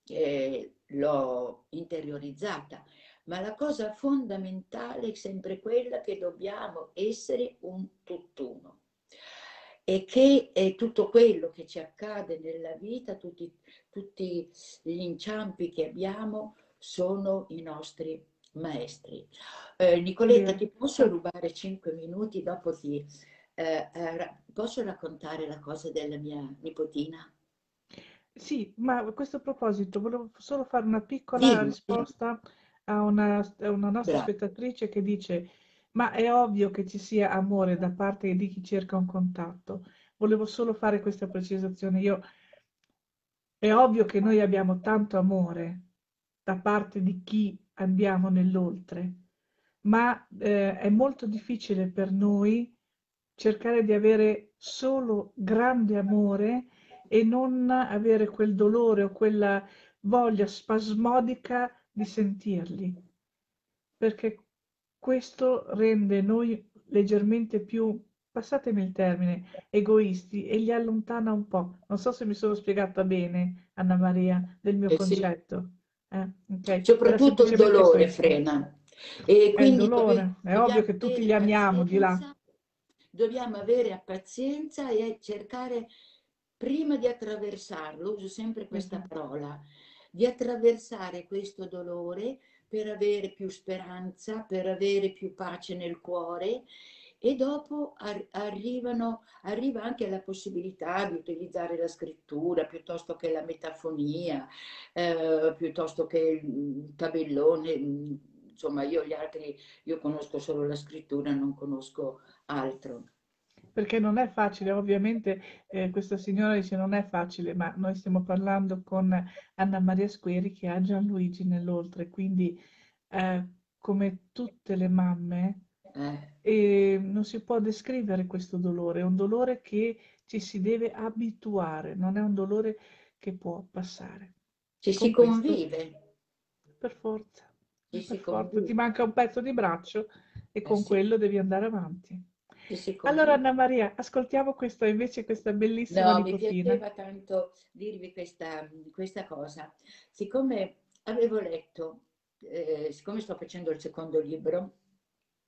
l'ho interiorizzata. Ma la cosa fondamentale è sempre quella che dobbiamo essere un tutt'uno, e che tutto quello che ci accade nella vita, tutti gli inciampi che abbiamo, sono i nostri maestri. Nicoletta, Vero. ti posso rubare 5 minuti? Dopo posso raccontare la cosa della mia nipotina? Sì, ma a questo proposito volevo solo fare una piccola Dimmi, dimmi. risposta a una nostra Brava. spettatrice che dice: Ma è ovvio che ci sia amore da parte di chi cerca un contatto. Volevo solo fare questa precisazione. È ovvio che noi abbiamo tanto amore da parte di chi andiamo nell'oltre, ma è molto difficile per noi cercare di avere solo grande amore e non avere quel dolore o quella voglia spasmodica di sentirli, perché questo rende noi leggermente più, passatemi il termine, egoisti e li allontana un po'. Non so se mi sono spiegata bene, Anna Maria, del mio Eh sì. concetto. Ok, era Soprattutto il semplicemente dolore questo. frena, e È il quindi dolore, è ovvio dobbiamo che tutti avere li amiamo di là. pazienza, dobbiamo avere pazienza e cercare, prima di attraversarlo, uso sempre questa Esatto. parola, di attraversare questo dolore per avere più speranza, per avere più pace nel cuore, e dopo arriva anche la possibilità di utilizzare la scrittura piuttosto che la metafonia, piuttosto che il tabellone. Insomma, io conosco solo la scrittura, non conosco altro. Perché non è facile, ovviamente questa signora dice non è facile, ma noi stiamo parlando con Anna Maria Squeri che ha Gianluigi nell'oltre, quindi come tutte le mamme Eh. non si può descrivere questo dolore, è un dolore che ci si deve abituare, non è un dolore che può passare. Ci si Con questo, convive, ci per si forza, ti convive, manca un pezzo di braccio e con sì, quello devi andare avanti. ci si Allora, convive. Anna Maria, ascoltiamo questa invece, questa bellissima No, mi nipotina. piaceva tanto dirvi questa cosa. Siccome avevo letto, siccome sto facendo il secondo libro,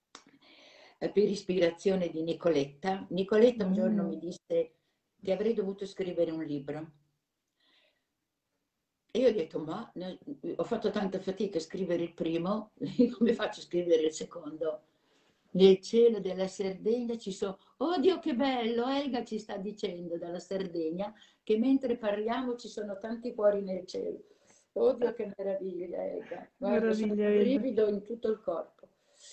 per ispirazione di Nicoletta. Nicoletta un giorno Mm, mi disse che avrei dovuto scrivere un libro. E io ho detto, ma ho fatto tanta fatica a scrivere il primo, come faccio a scrivere il secondo? Nel cielo della Sardegna ci sono, oddio che bello, Elga ci sta dicendo dalla Sardegna che mentre parliamo ci sono tanti cuori nel cielo. Oddio che meraviglia, Elga. Guarda, sono meraviglia, un Elda. brivido in tutto il corpo.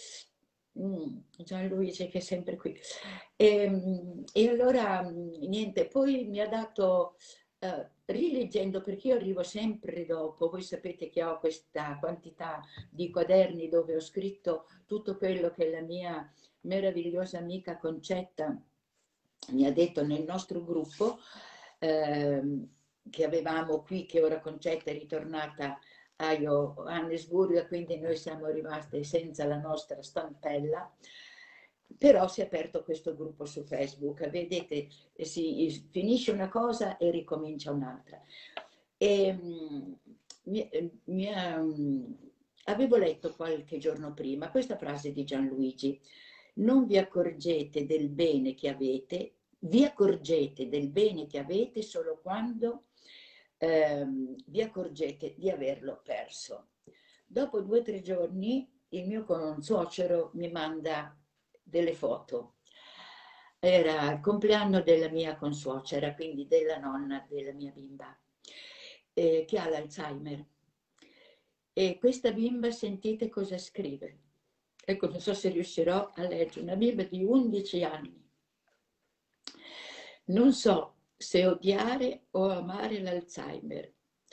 Gianluigi che è sempre qui. E allora, niente, poi mi ha dato, rileggendo, perché io arrivo sempre dopo, voi sapete che ho questa quantità di quaderni dove ho scritto tutto quello che la mia meravigliosa amica Concetta mi ha detto nel nostro gruppo, che avevamo qui, che ora Concetta è ritornata a Johannesburg, quindi noi siamo rimasti senza la nostra stampella, però si è aperto questo gruppo su Facebook, vedete, si finisce una cosa e ricomincia un'altra. E, avevo letto qualche giorno prima questa frase di Gianluigi: non vi accorgete del bene che avete, vi accorgete del bene che avete solo quando vi accorgete di averlo perso. Dopo 2 o 3 giorni il mio consuocero mi manda delle foto. Era il compleanno della mia consuocera, quindi della nonna della mia bimba, che ha l'Alzheimer. E questa bimba, sentite cosa scrive. Ecco, non so se riuscirò a leggere. Una bimba di 11 anni. Non so se odiare o amare l'Alzheimer,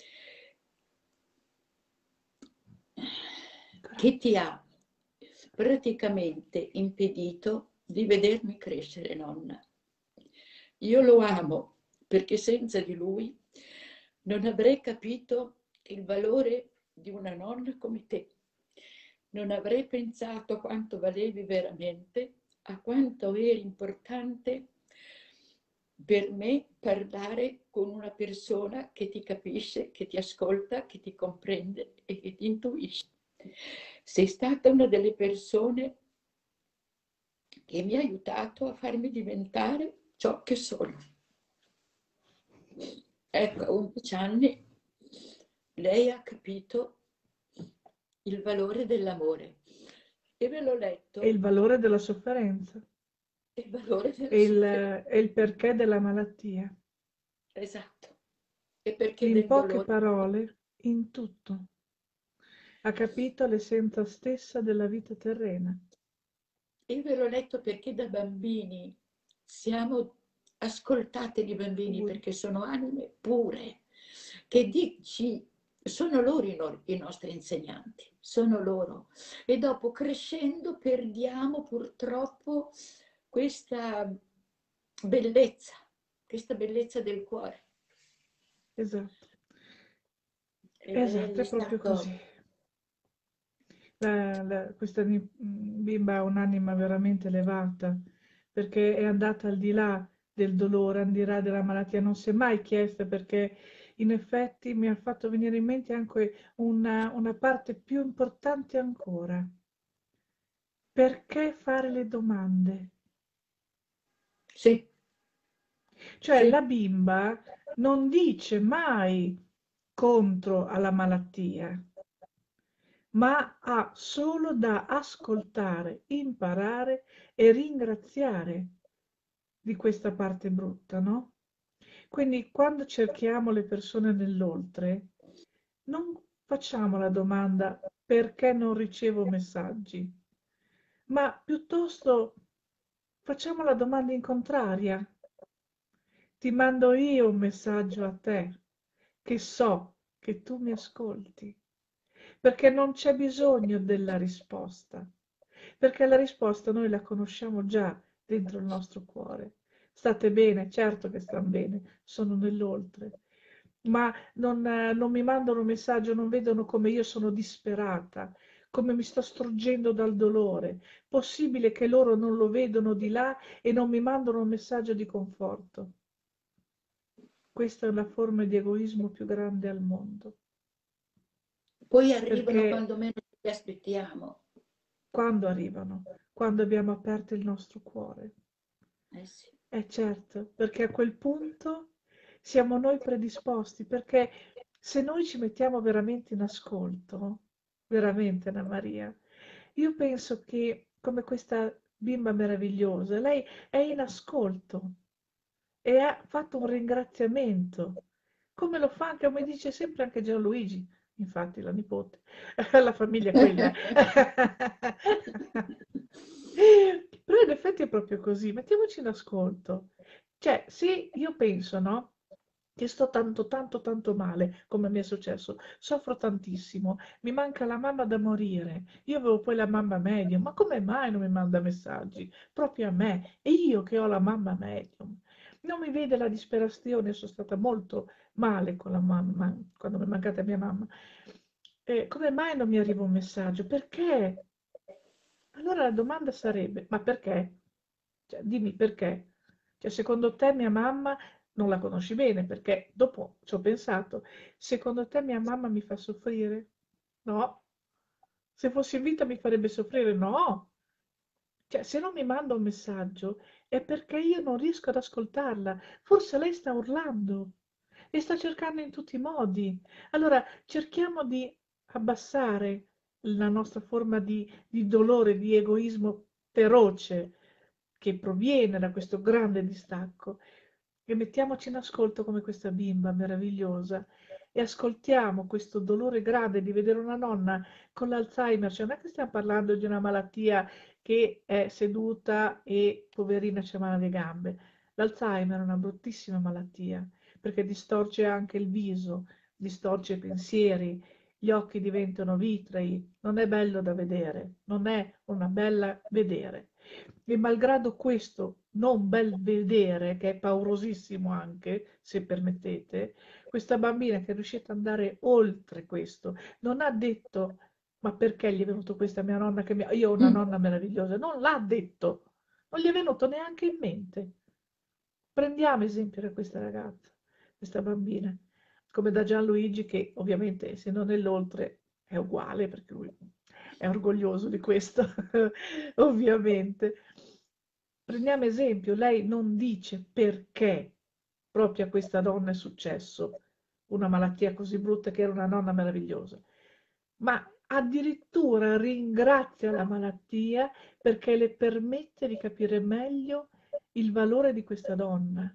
che ti ha praticamente impedito di vedermi crescere, nonna. Io lo amo perché senza di lui non avrei capito il valore di una nonna come te. Non avrei pensato a quanto valevi veramente, a quanto eri importante per me parlare con una persona che ti capisce, che ti ascolta, che ti comprende e che ti intuisce. Sei stata una delle persone che mi ha aiutato a farmi diventare ciò che sono. Ecco, a 11 anni lei ha capito il valore dell'amore e ve l'ho E il letto, valore della sofferenza il valore della e sofferenza. e il perché della malattia. Esatto. E perché In del poche dolore? parole, in tutto. Ha capito l'essenza stessa della vita terrena. Io ve l'ho letto perché da bambini siamo, ascoltate i bambini Pure. perché sono anime pure, che dici, sono loro i nostri insegnanti, sono loro. E dopo crescendo perdiamo purtroppo questa bellezza, questa bellezza del cuore. Esatto. Ed Esatto, è è proprio stato, così. Questa bimba ha un'anima veramente elevata perché è andata al di là del dolore, al di là della malattia, non si è mai chiesta perché in effetti mi ha fatto venire in mente anche una parte più importante ancora. Perché fare le domande? sì, Cioè sì, la bimba non dice mai contro alla malattia, ma ha solo da ascoltare, imparare e ringraziare di questa parte brutta, no? Quindi quando cerchiamo le persone nell'oltre, non facciamo la domanda perché non ricevo messaggi, ma piuttosto facciamo la domanda in contraria. Ti mando io un messaggio a te, che so che tu mi ascolti, perché non c'è bisogno della risposta, perché la risposta noi la conosciamo già dentro il nostro cuore. State bene? Certo che stanno bene, sono nell'oltre, ma non mi mandano un messaggio, non vedono come io sono disperata, come mi sto struggendo dal dolore. Possibile che loro non lo vedono di là e non mi mandano un messaggio di conforto. Questa è la forma di egoismo più grande al mondo, poi arrivano perché quando meno ci aspettiamo. quando arrivano? quando abbiamo aperto il nostro cuore. Sì. Certo, perché a quel punto siamo noi predisposti, perché se noi ci mettiamo veramente in ascolto, veramente Anna Maria, io penso che come questa bimba meravigliosa, lei è in ascolto e ha fatto un ringraziamento, come lo fa anche, come dice sempre anche Gianluigi, infatti la nipote, la famiglia è quella. Però in effetti è proprio così, mettiamoci in ascolto. Cioè, se io penso, no, che sto tanto, tanto, tanto male, come mi è successo, soffro tantissimo, mi manca la mamma da morire, io avevo poi la mamma medium, ma come mai non mi manda messaggi? Proprio a me, e io che ho la mamma medium. Non mi vede la disperazione, sono stata molto male con la mamma, quando mi è mancata mia mamma. Come mai non mi arriva un messaggio? Perché? Allora la domanda sarebbe, ma perché? Cioè, dimmi perché? Cioè, secondo te mia mamma non la conosci bene, perché dopo ci ho pensato, secondo te mia mamma mi fa soffrire? No. Se fossi in vita mi farebbe soffrire? No. Cioè, se non mi manda un messaggio è perché io non riesco ad ascoltarla. Forse lei sta urlando e sta cercando in tutti i modi. Allora, cerchiamo di abbassare la nostra forma di dolore, di egoismo feroce che proviene da questo grande distacco e mettiamoci in ascolto come questa bimba meravigliosa e ascoltiamo questo dolore grande di vedere una nonna con l'Alzheimer, cioè non è che stiamo parlando di una malattia che è seduta e poverina c'ha male alle gambe. L'Alzheimer è una bruttissima malattia perché distorce anche il viso, distorce i pensieri, gli occhi diventano vitrei, non è bello da vedere, non è una bella vedere. E malgrado questo non bel vedere, che è paurosissimo anche, se permettete, questa bambina che è riuscita ad andare oltre questo, non ha detto ma perché gli è venuto questa mia nonna che mi... Io ho una nonna meravigliosa, non l'ha detto, non gli è venuto neanche in mente. Prendiamo esempio da questa ragazza, questa bambina, come da Gianluigi che ovviamente se non è l'oltre è uguale perché lui è orgoglioso di questo, ovviamente. Prendiamo esempio, lei non dice perché proprio a questa donna è successo una malattia così brutta che era una nonna meravigliosa, ma addirittura ringrazia la malattia perché le permette di capire meglio il valore di questa donna.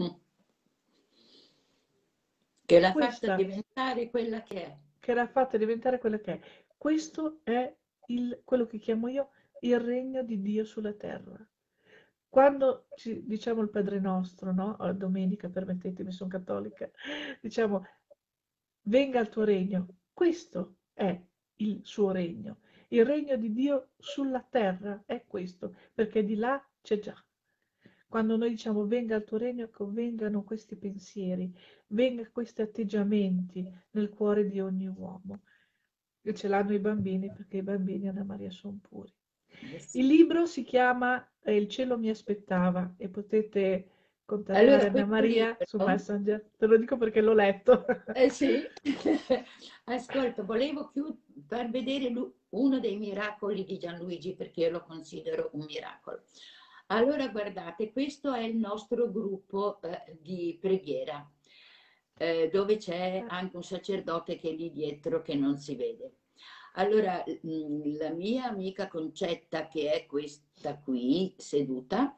Che l'ha fatta Questa diventare quella che è. che l'ha fatta diventare quella che è. Questo è quello che chiamo io il regno di Dio sulla terra. Quando diciamo il Padre Nostro, no? Domenica, permettetemi, sono cattolica, diciamo, venga il tuo regno. Questo è il suo regno. Il regno di Dio sulla terra è questo, perché di là c'è già. Quando noi diciamo venga il tuo regno, ecco, vengano questi pensieri, venga questi atteggiamenti nel cuore di ogni uomo. E ce l'hanno i bambini perché i bambini, Anna Maria, sono puri. Sì. Il libro si chiama Il cielo mi aspettava e potete contattare Allora, Anna questo Maria su libro, Messenger. Te lo dico perché l'ho letto. sì, ascolta, volevo far vedere uno dei miracoli di Gianluigi perché io lo considero un miracolo. Allora, guardate, questo è il nostro gruppo di preghiera, dove c'è anche un sacerdote che è lì dietro che non si vede. Allora, la mia amica Concetta, che è questa qui seduta,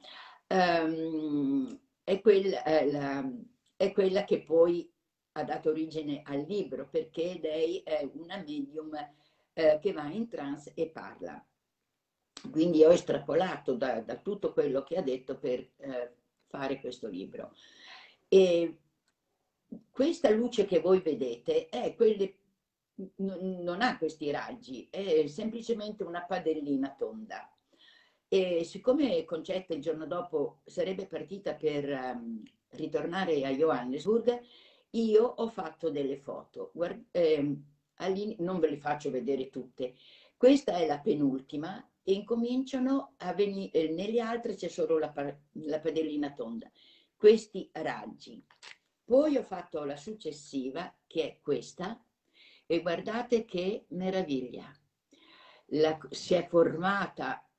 è è quella che poi ha dato origine al libro, perché lei è una medium che va in trance e parla. Quindi ho estrapolato da tutto quello che ha detto per fare questo libro. E questa luce che voi vedete è quelle, non ha questi raggi, è semplicemente una padellina tonda. E siccome Concetta il giorno dopo sarebbe partita per ritornare a Johannesburg, io ho fatto delle foto. Non ve le faccio vedere tutte. Questa è la penultima e incominciano a venire, nelle altre c'è solo la padellina tonda. Questi raggi. Poi ho fatto la successiva, che è questa, e guardate che meraviglia. Si è formata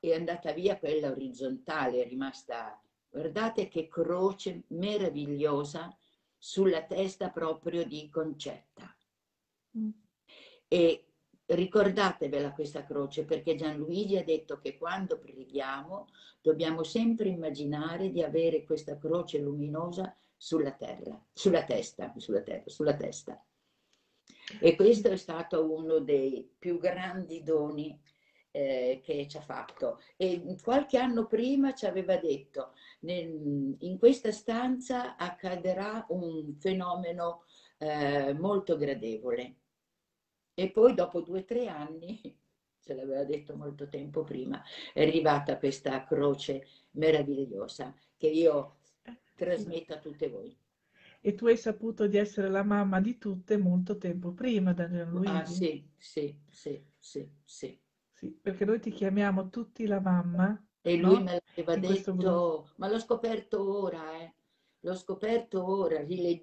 è andata via quella orizzontale, è rimasta, guardate che croce meravigliosa sulla testa proprio di Concetta. Mm. E ricordatevela questa croce, perché Gianluigi ha detto che quando preghiamo dobbiamo sempre immaginare di avere questa croce luminosa sulla terra, sulla testa. E questo è stato uno dei più grandi doni che ci ha fatto. E qualche anno prima ci aveva detto, in questa stanza accadrà un fenomeno molto gradevole. E poi dopo 2 o 3 anni, ce l'aveva detto molto tempo prima, è arrivata questa croce meravigliosa che io Sì. trasmetto a tutte voi. E tu hai saputo di essere la mamma di tutte molto tempo prima da Ah Gianluigi. sì, sì, sì, sì, sì. Sì, perché noi ti chiamiamo tutti la mamma, E lui no? me l'aveva In questo gruppo. detto, ma l'ho scoperto ora, l'ho scoperto ora,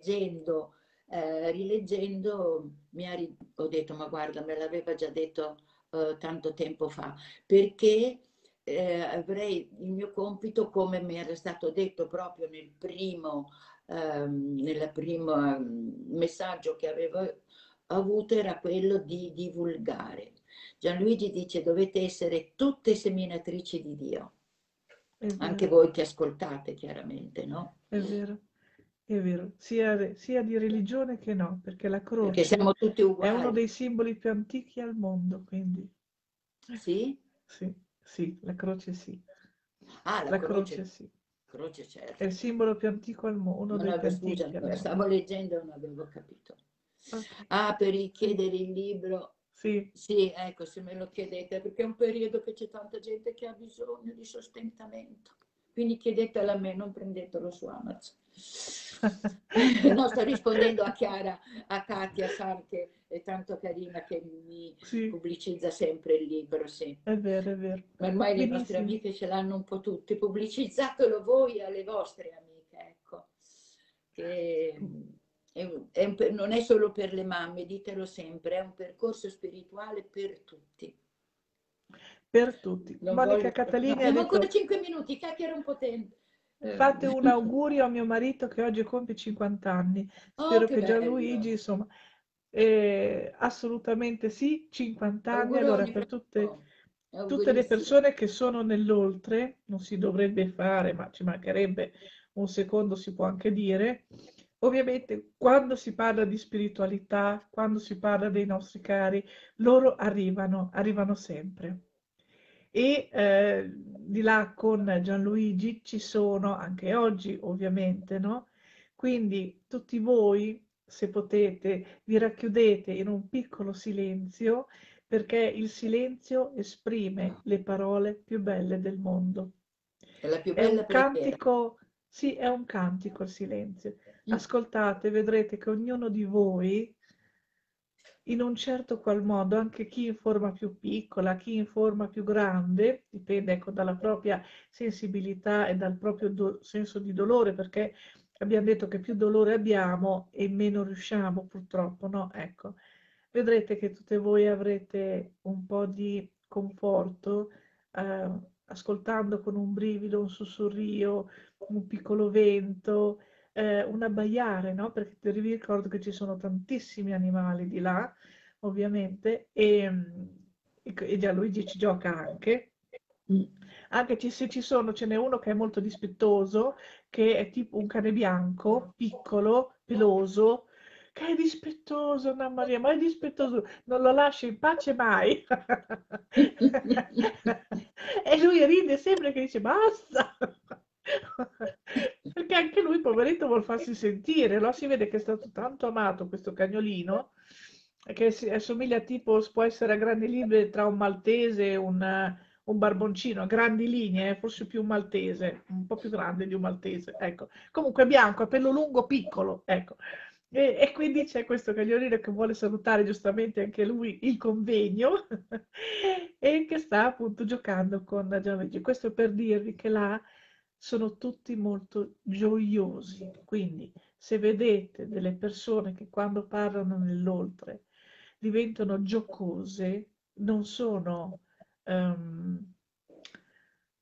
rileggendo ho detto, ma guarda, me l'aveva già detto tanto tempo fa, perché avrei il mio compito, come mi era stato detto proprio nel primo messaggio che avevo avuto, era quello di divulgare. Gianluigi dice dovete essere tutte seminatrici di Dio, È anche vero, voi che ascoltate chiaramente, no? è vero, è vero. Sia di religione che no, perché la Perché croce siamo tutti è uno uguali, dei simboli più antichi al mondo, quindi sì? sì, sì, la croce sì. Ah, la La croce croce, sì. croce È il certo. simbolo più antico al mondo, uno Non dei più avevo, scusa, antichi al mondo. stavo leggendo e non avevo capito. Ok, Ah, per sì, richiedere il libro, sì. sì, ecco, se me lo chiedete, perché è un periodo che c'è tanta gente che ha bisogno di sostentamento. Quindi chiedetelo a me, non prendetelo su Amazon. No, sto rispondendo a Chiara, a Katia San, che è tanto carina, che mi Sì, pubblicizza sempre il libro, sì. è vero, è vero. Ma ormai le nostre Benissimo. amiche ce l'hanno un po' tutte, pubblicizzatelo voi alle vostre amiche, ecco. Che non è solo per le mamme, ditelo sempre, è un percorso spirituale per tutti. Per tutti. Non Monica voglio... No, Catalini ha abbiamo ancora detto: 5 minuti, chiacchiera un po' tempo. fate un augurio a mio marito che oggi compie 50 anni. Oh, Spero che che Gianluigi, bello! insomma, assolutamente sì, 50 anni. Allora, Auguroni, per proprio. tutte le Augurissimi. persone che sono nell'oltre, non si dovrebbe fare, ma ci mancherebbe un secondo, si può anche dire. Ovviamente, quando si parla di spiritualità, quando si parla dei nostri cari, loro arrivano sempre. E di là con Gianluigi ci sono anche oggi, ovviamente, no? Quindi tutti voi, se potete, vi racchiudete in un piccolo silenzio, perché il silenzio esprime le parole più belle del mondo. È la più È bella un preghiera. cantico, sì, è un cantico il silenzio. Mm. Ascoltate, vedrete che ognuno di voi, in un certo qual modo, anche chi in forma più piccola, chi in forma più grande, dipende ecco, dalla propria sensibilità e dal proprio senso di dolore, perché abbiamo detto che più dolore abbiamo e meno riusciamo purtroppo, no? Ecco, vedrete che tutte voi avrete un po' di conforto, eh, ascoltando con un brivido, un sussurrio, un piccolo vento, un abbaiare, no? Perché vi ricordo che ci sono tantissimi animali di là, ovviamente, e Gianluigi ci gioca anche. Mm. Anche se ci sono, ce n'è uno che è molto dispettoso, che è tipo un cane bianco, piccolo, peloso, che è dispettoso, Anna Maria, ma è dispettoso, non lo lascio in pace mai. E lui ride sempre che dice basta. Perché anche lui, poveretto, vuol farsi sentire, no? Si vede che è stato tanto amato questo cagnolino, che assomiglia tipo, può essere a grandi linee tra un maltese e un barboncino, a grandi linee, forse più un maltese, un po' più grande di un maltese, ecco. Comunque è bianco, a pelo lungo, piccolo, ecco. E quindi c'è questo cagnolino che vuole salutare giustamente anche lui il convegno e che sta appunto giocando con Gianluigi. Questo per dirvi che là sono tutti molto gioiosi. Quindi se vedete delle persone che quando parlano nell'oltre diventano giocose, non sono ehm,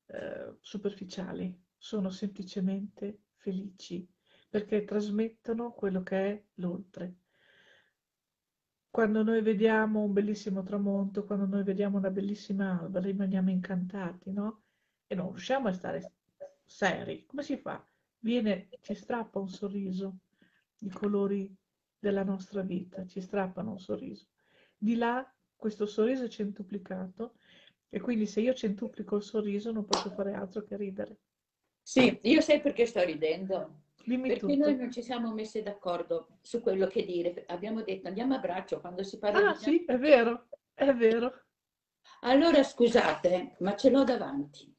superficiali, sono semplicemente felici perché trasmettono quello che è l'oltre. Quando noi vediamo un bellissimo tramonto, quando noi vediamo una bellissima alba, rimaniamo incantati, no? E non riusciamo a stare seri. Come si fa? Ci strappa un sorriso, i colori della nostra vita, ci strappano un sorriso. Di là questo sorriso è centuplicato e quindi se io centuplico il sorriso non posso fare altro che ridere. Sì, io sai perché sto ridendo? Dimmi Perché noi tutto. non ci siamo messi d'accordo su quello che dire. Abbiamo detto andiamo a braccio quando si parla Ah di sì, è vero, è vero. Allora scusate, ma ce l'ho davanti.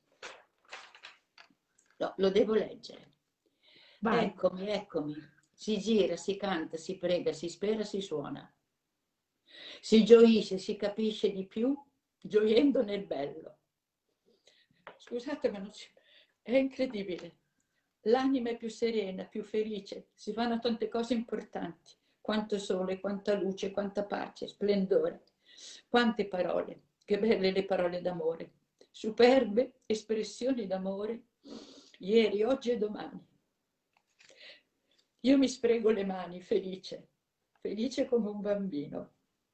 No, lo devo leggere. Vai. Eccomi, eccomi. Si gira, si canta, si prega, si spera, si suona. Si gioisce, si capisce di più, gioiendo nel bello. Scusate, ma non si... è incredibile. L'anima è più serena, più felice, si fanno tante cose importanti. Quanto sole, quanta luce, quanta pace, splendore. Quante parole, che belle le parole d'amore. Superbe espressioni d'amore, ieri, oggi e domani. Io mi sfrego le mani, felice, felice come un bambino.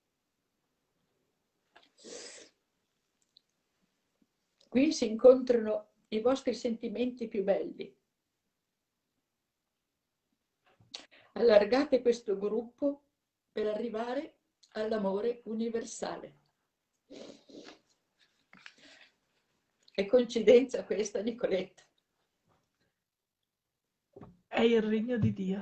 Qui si incontrano i vostri sentimenti più belli. Allargate questo gruppo per arrivare all'amore universale. È coincidenza questa, Nicoletta? È il regno di Dio.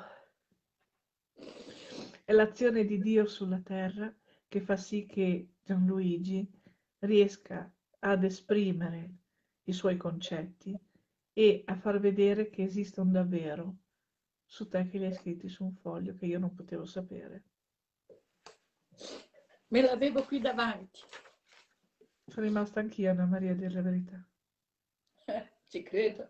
È l'azione di Dio sulla terra che fa sì che Gianluigi riesca ad esprimere i suoi concetti e a far vedere che esistono davvero su te che li hai scritti su un foglio che io non potevo sapere. Me l'avevo qui davanti. Sono rimasta anch'io, Anna Maria, a dire la verità. Ci credo.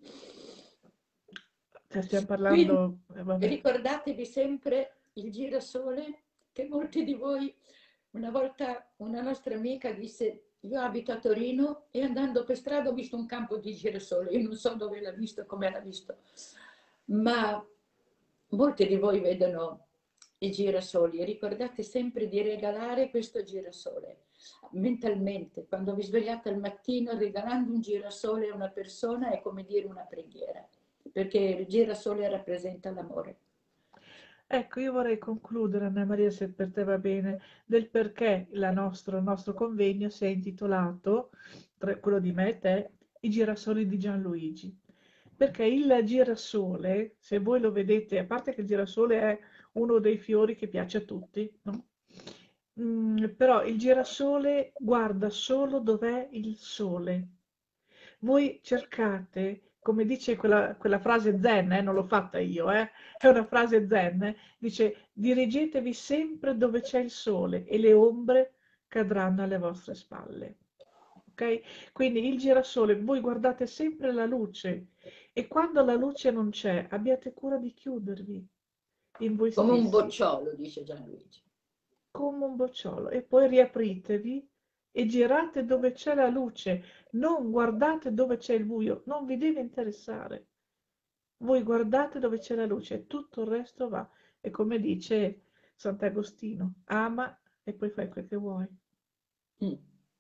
Cioè, stiamo Quindi parlando, vabbè. ricordatevi sempre il girasole che molti di voi, una volta una nostra amica disse io abito a Torino e andando per strada ho visto un campo di girasole, io non so dove l'ha visto, come l'ha visto, ma molti di voi vedono i girasoli e ricordate sempre di regalare questo girasole mentalmente, quando vi svegliate al mattino regalando un girasole a una persona è come dire una preghiera, perché il girasole rappresenta l'amore. Ecco, io vorrei concludere, Anna Maria, se per te va bene, del perché il nostro convegno si è intitolato, quello di me e te, I girasoli di Gianluigi. Perché il girasole, se voi lo vedete, a parte che il girasole è uno dei fiori che piace a tutti, no? Però il girasole guarda solo dov'è il sole. Voi cercate, come dice quella frase zen, non l'ho fatta io, è una frase zen, dice dirigetevi sempre dove c'è il sole e le ombre cadranno alle vostre spalle. Ok? Quindi il girasole, voi guardate sempre la luce e quando la luce non c'è, abbiate cura di chiudervi in voi Come un stessi bocciolo, dice Gianluigi. come un bocciolo e poi riapritevi e girate dove c'è la luce, non guardate dove c'è il buio, non vi deve interessare. Voi guardate dove c'è la luce e tutto il resto va. E come dice Sant'Agostino, ama e poi fai quel che vuoi. Mm.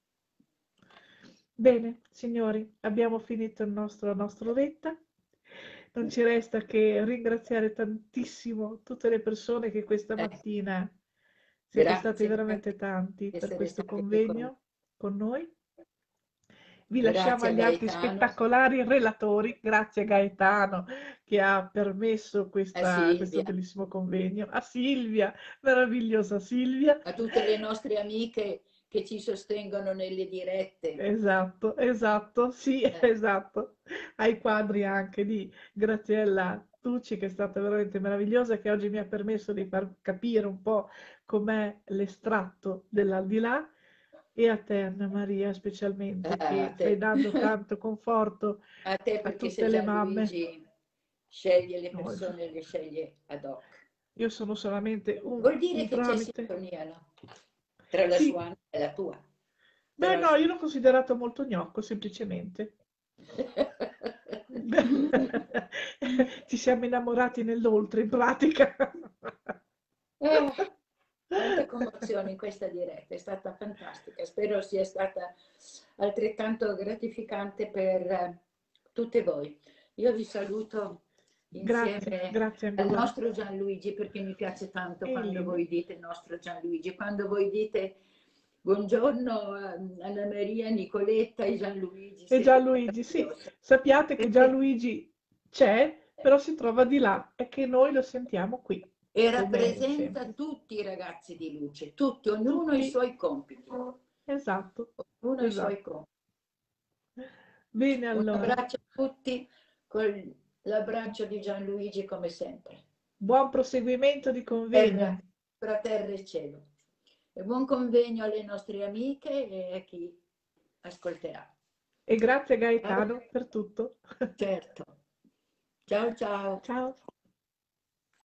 Bene, signori, abbiamo finito la nostra oretta. Non ci resta che ringraziare tantissimo tutte le persone che questa Eh, mattina siete stati grazie, veramente grazie tanti di per essere questo stati qui con noi. convegno con noi. Vi lasciamo Grazie a agli altri Gaetano, spettacolari relatori, grazie a Gaetano che ha permesso a questo Silvia, bellissimo convegno, a Silvia, meravigliosa Silvia. a tutte le nostre amiche che ci sostengono nelle dirette. Esatto, esatto, sì, Eh, esatto. Ai quadri anche di Graziella Tucci, che è stata veramente meravigliosa, che oggi mi ha permesso di far capire un po' com'è l'estratto dell'aldilà. E a te, Anna Maria, specialmente, che a stai te. dando tanto conforto A te a perché tutte se le mamme. Gianluigi sceglie le No, persone, le sceglie ad hoc. io sono solamente Vuol dire un che c'è tramite. sintonia, no? Tra la Sì, sua anima e la tua. beh, Tra... no, io l'ho considerato molto gnocco, semplicemente. Ci siamo innamorati nell'oltre, in pratica. Tante commozioni in questa diretta, è stata fantastica. Spero sia stata altrettanto gratificante per tutte voi. Io vi saluto Grazie, insieme grazie al ancora. nostro Gianluigi, perché mi piace tanto quando Elin. voi dite il nostro Gianluigi, quando voi dite buongiorno Anna Maria, Nicoletta e Gianluigi, E siete Gianluigi, sì, meravigliosi. sappiate che Perché Gianluigi c'è, però si trova di là e che noi lo sentiamo qui, e come rappresenta sempre. tutti i ragazzi di luce, tutti, ognuno ha i Tutti, suoi compiti. esatto, Ognuno ha i suoi esatto. compiti. Bene Un allora, abbraccio a tutti con l'abbraccio di Gianluigi come sempre. buon proseguimento di Terra, convegno tra terra e cielo. E buon convegno alle nostre amiche e a chi ascolterà. e grazie Ciao, Gaetano per tutto. certo. Ciao ciao. Ciao.